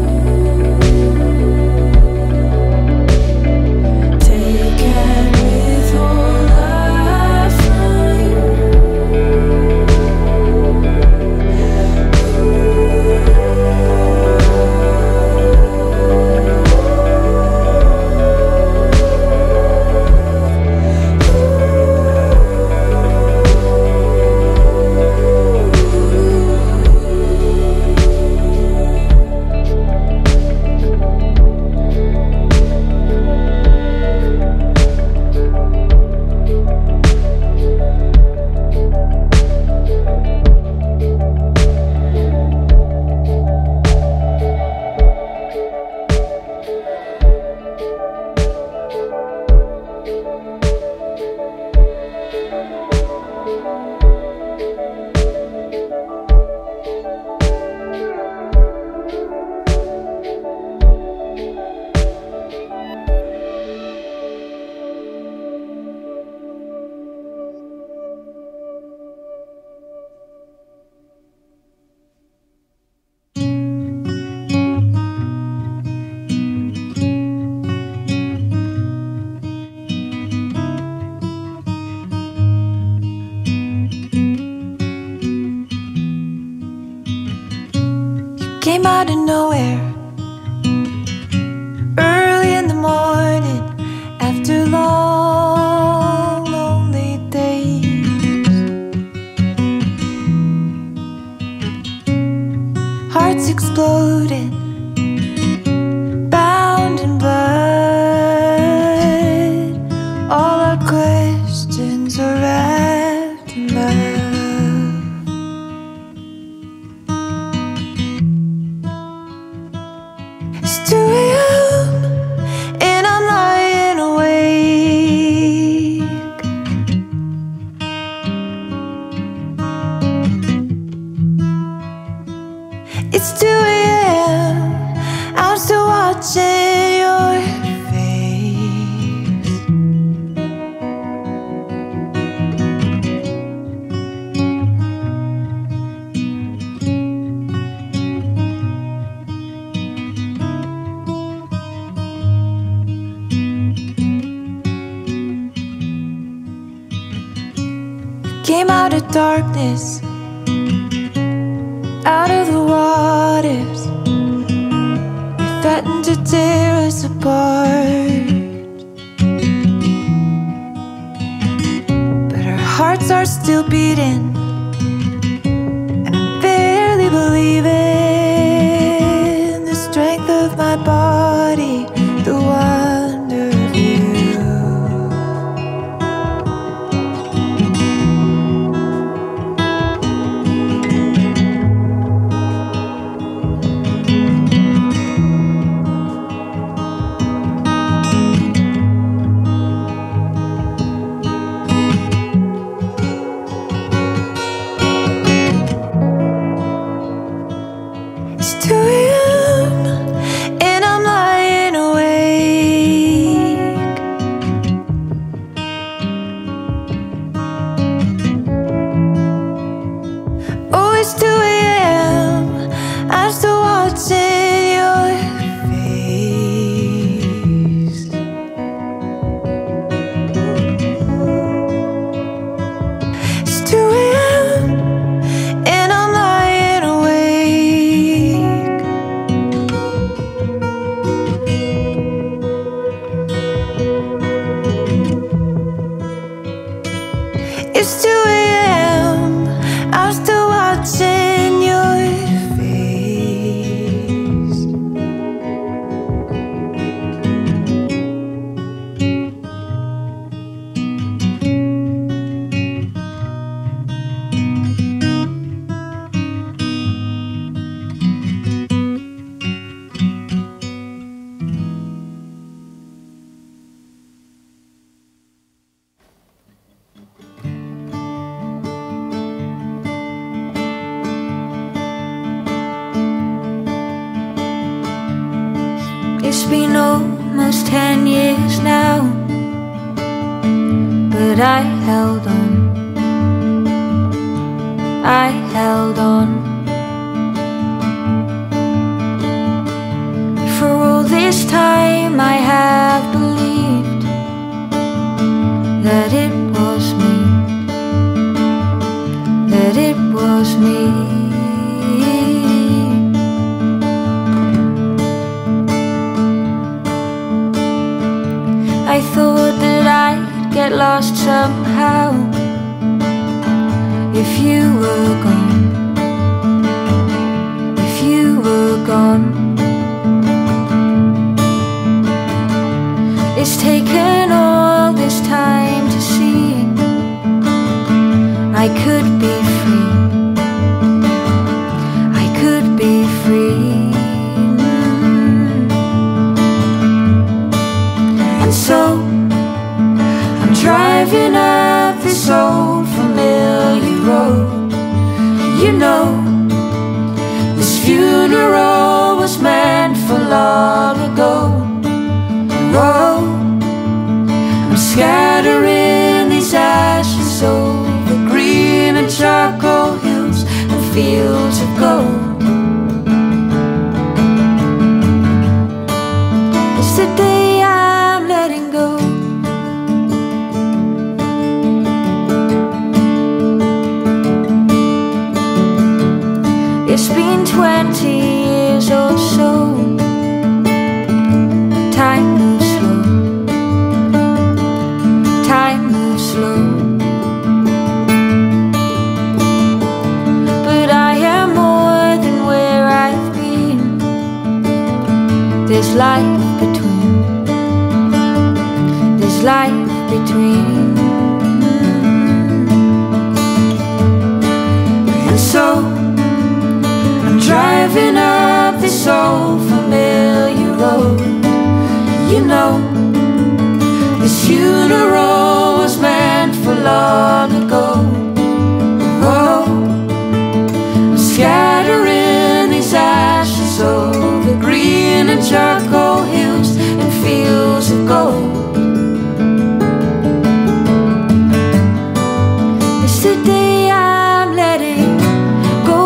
Take and withhold love from you. Came out of nowhere, early in the morning, after long, lonely days. Hearts exploded, bound in blood. All our questions are wrapped in love. It's 2 a.m. and I'm lying awake. It's 2 a.m. I'm still watching your face. Came out of darkness, out of the waters. You threatened to tear us apart, but our hearts are still beating, and I'm barely believing the strength of my body, the wonder of you. It's 2 a.m. I'm still watching your face. It's been almost 10 years now, but I held on. I held on. For all this time I have believed that it was me, that it was me. I thought that I'd get lost somehow if you were gone, if you were gone. It's taken all this time to see I could be free, I could be free. And so I'm driving up this old familiar road. You know, this funeral was meant for long ago. Whoa, I'm scattering these ashes over green and charcoal hills and fields of gold. It's the day I'm letting go. It's been 20 years or so. Time moves slow. Time moves slow. But I am more than where I've been. There's life between. There's life between. And so I'm driving up this old familiar road. You know, this funeral was meant for long ago. Whoa, I'm scattering these ashes over green and charcoal hills and fields of gold. It's the day I'm letting go.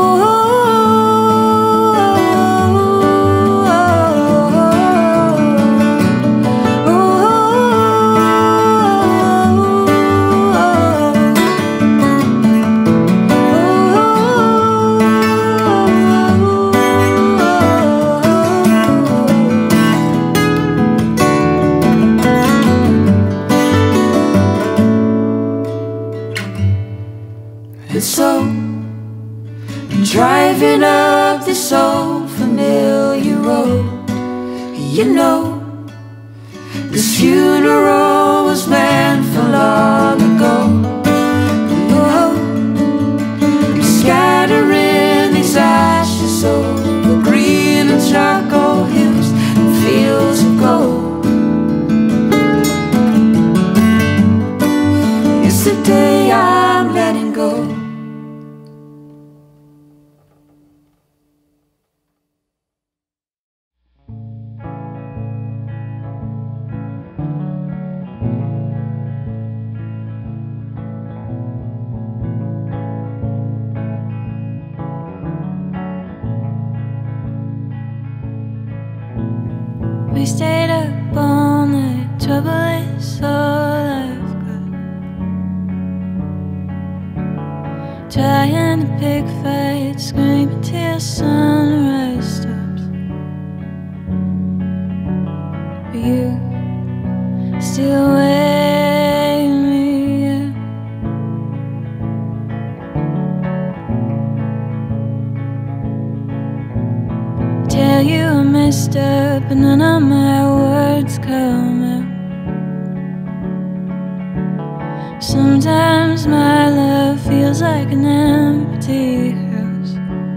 And so I'm driving up this old familiar road. You know, this funeral was meant for long ago. Whoa, I'm scattering these ashes over green and charcoal hills and fields of gold. It's the day I'm letting go. We stayed up all night, trouble is all I've got. Trying to pick fights, screaming till sunrise stops. But you still weigh me up. but none of my words come out. Sometimes my love feels like an empty house.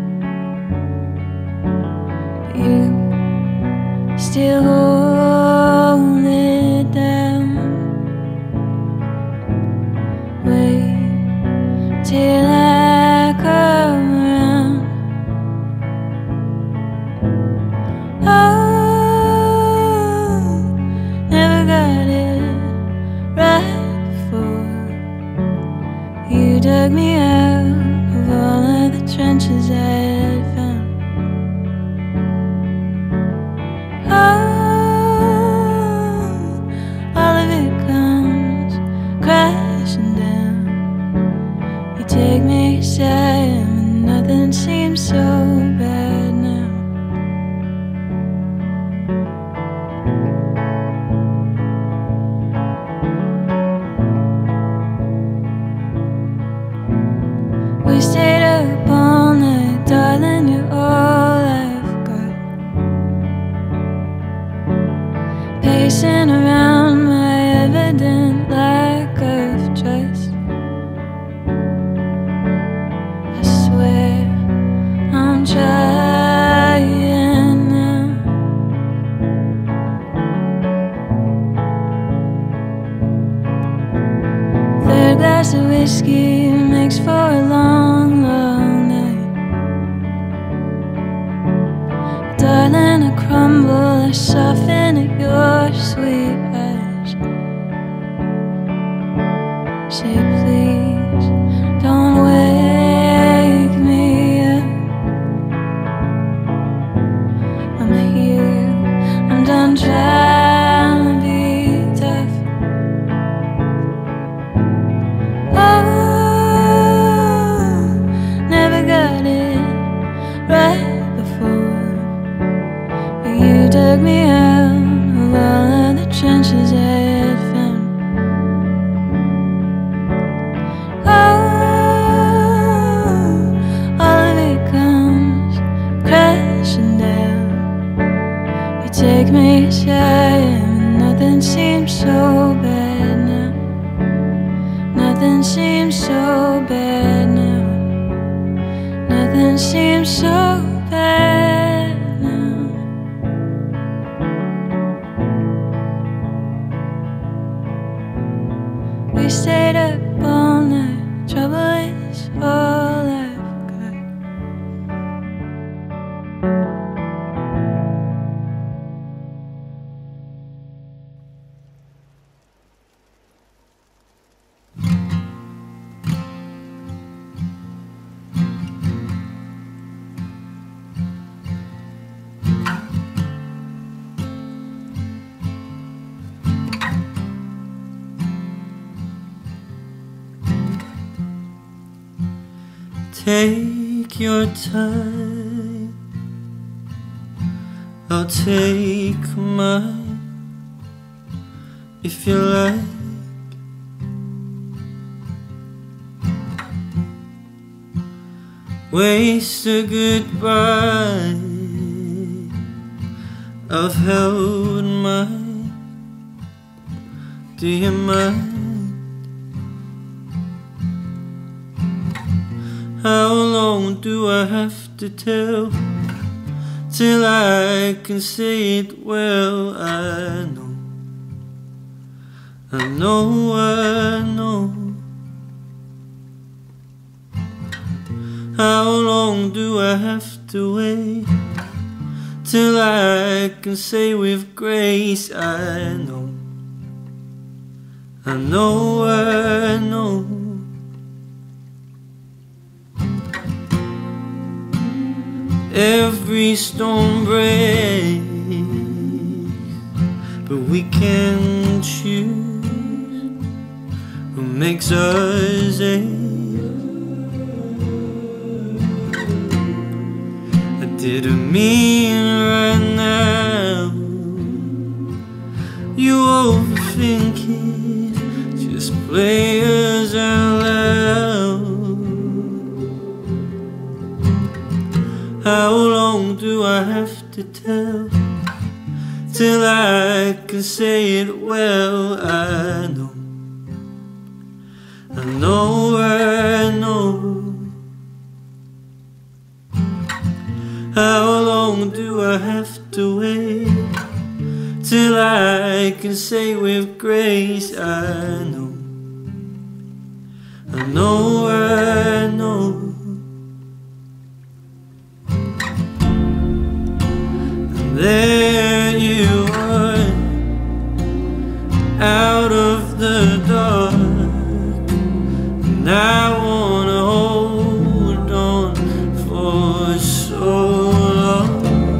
You still hold it down. Wait till I come around. Oh, never got it right before. You dug me out of all of the trenches I had found. Oh, all of it comes crashing down. You take me aside and nothing seems so bad now. We stayed up all night, darling, you're all I've got. Pacing around my evident lack of trust. I swear I'm trying now. Third glass of whiskey makes for a long, long night. Darling, I crumble, I soften at your sweet eyes. Say please, don't wake me up. I'm here, I'm done trying to be tough. Oh, never got it right before. But you dug me out of all of the trenches I had found. Oh, all of it comes crashing down. You take me aside and nothing seems so bad now. Nothing seems so bad now. Nothing seems so bad now. We stayed up all night. Trouble is all I've got. Take your time, I'll take mine. If you like, waste a goodbye. I've held mine. Do you mind? How long do I have to tell till I can say it well? I know, I know, I know. How long do I have to wait till I can say with grace? I know, I know, I know. Every storm breaks, but we can choose who makes us ache. I didn't mean right now. You overthink it, just play us out loud. How long do I have to tell till I can say it well. I know, I know, I know. How long do I have to wait till I can say with grace? I know, I know, I know. And there you are, out of the dark, and I wanna hold on for so long.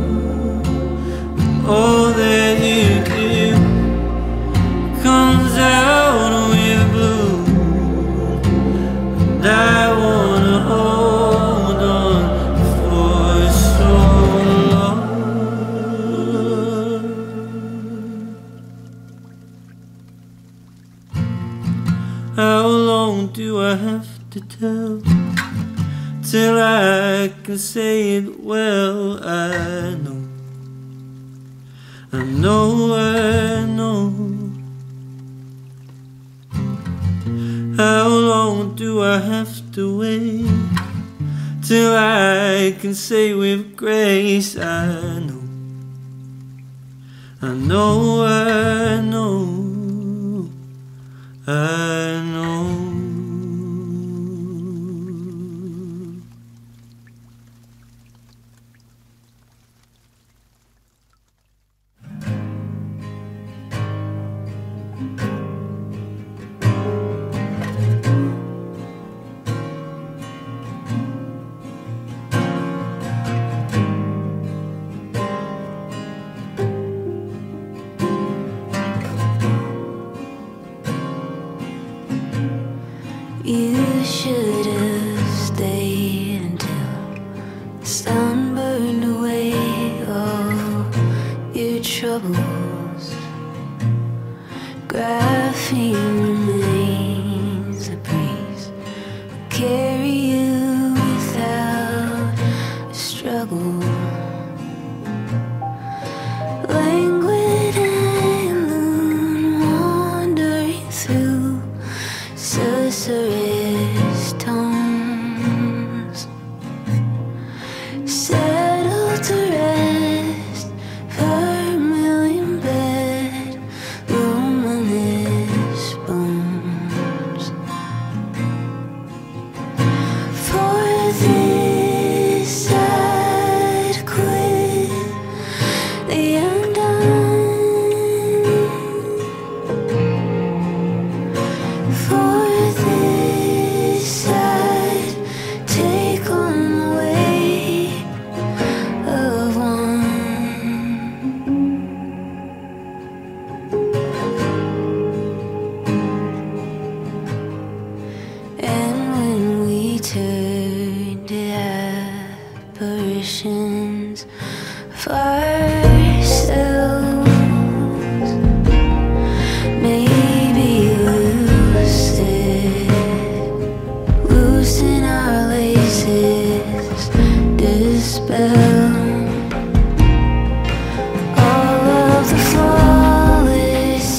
All that you do comes out with blue, and I wanna hold on for so long. How long do I have to tell till I can say it well? I know, I know, I know. How long do I have to wait till I can say with grace? I know, I know, I know, I know. You should have stayed until the sun burned away all your troubles. Graphene remains a breeze, will carry you without a struggle. Languid and loon wandering through susurrus tones, settle to rest, vermilion bed, luminous bones. For this I'd quit the undone. For this I'd take on the weight of one. And when we turn to apparitions of ourselves, maybe loosen our laces, dispel all of the flawless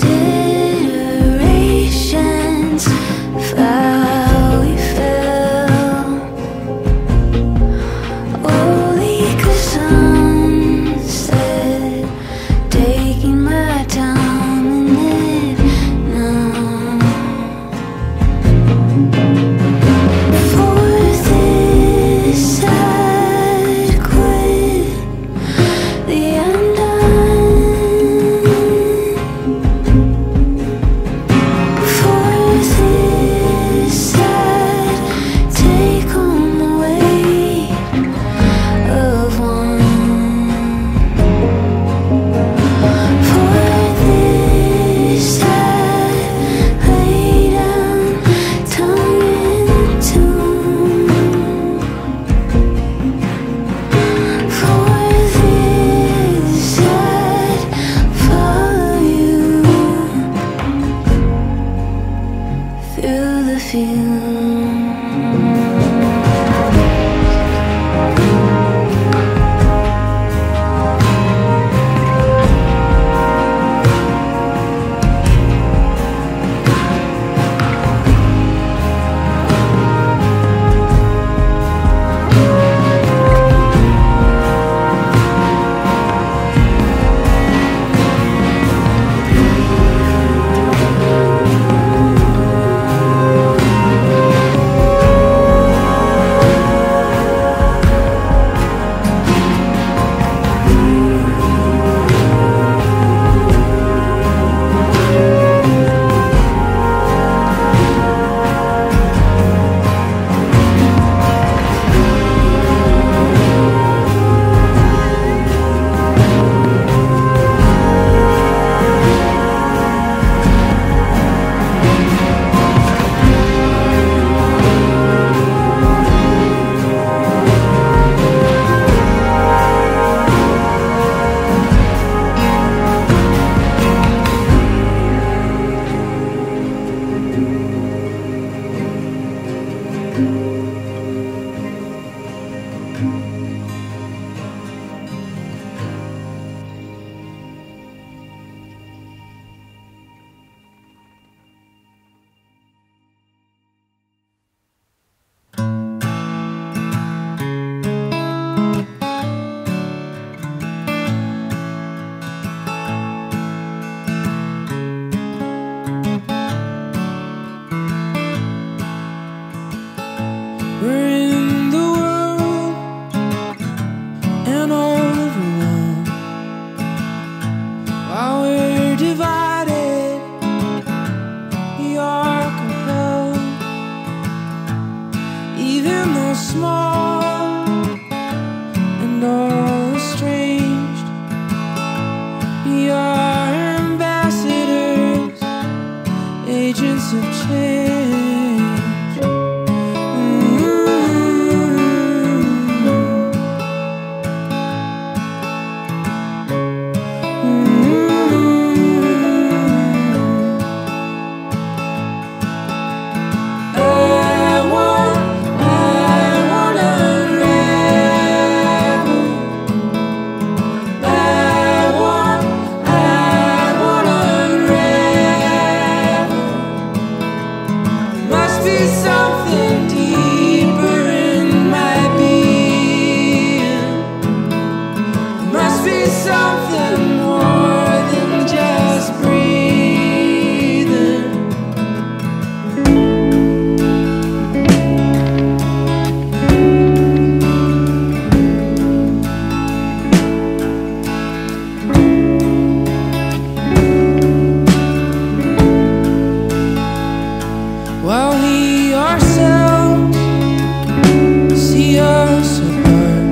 iterations of how we fell. Only 'cause sunset, taking my time in it now. For this I'd quit the undone. For this I'd take on the weight of one. For this I'd lay down, tongue in tune. For this I'd follow you through the fumes. small and all estranged. We are ambassadors, agents of change. While we ourselves see us apart,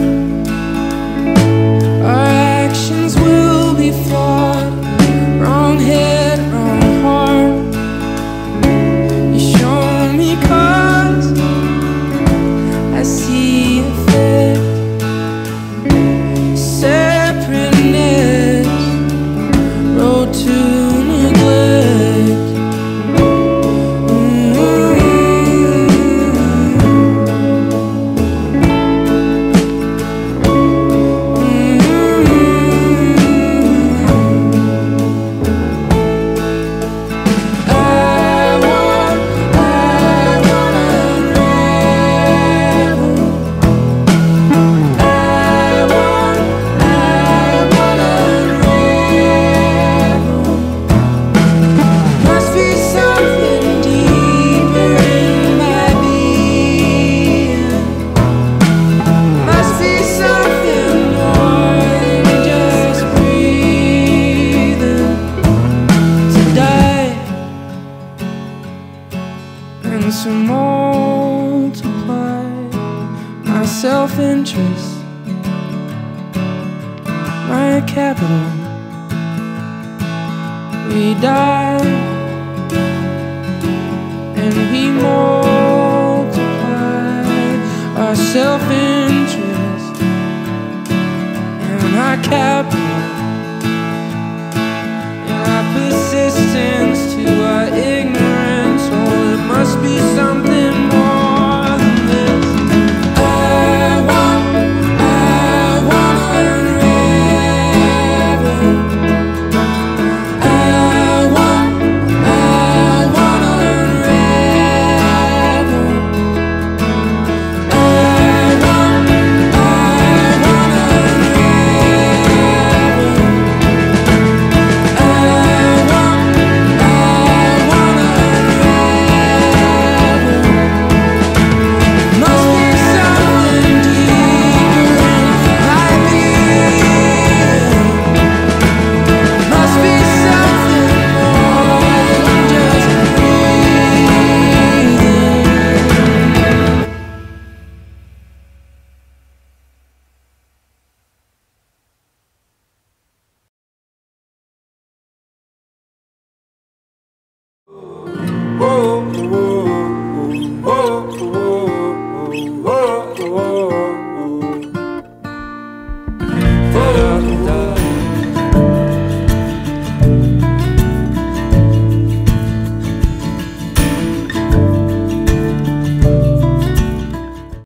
our actions will be flawed. Wrong head, wrong heart. You show me cause I see effect. Separateness, road to neglect. And to multiply my self-interest, my capital. We die and we multiply our self-interest.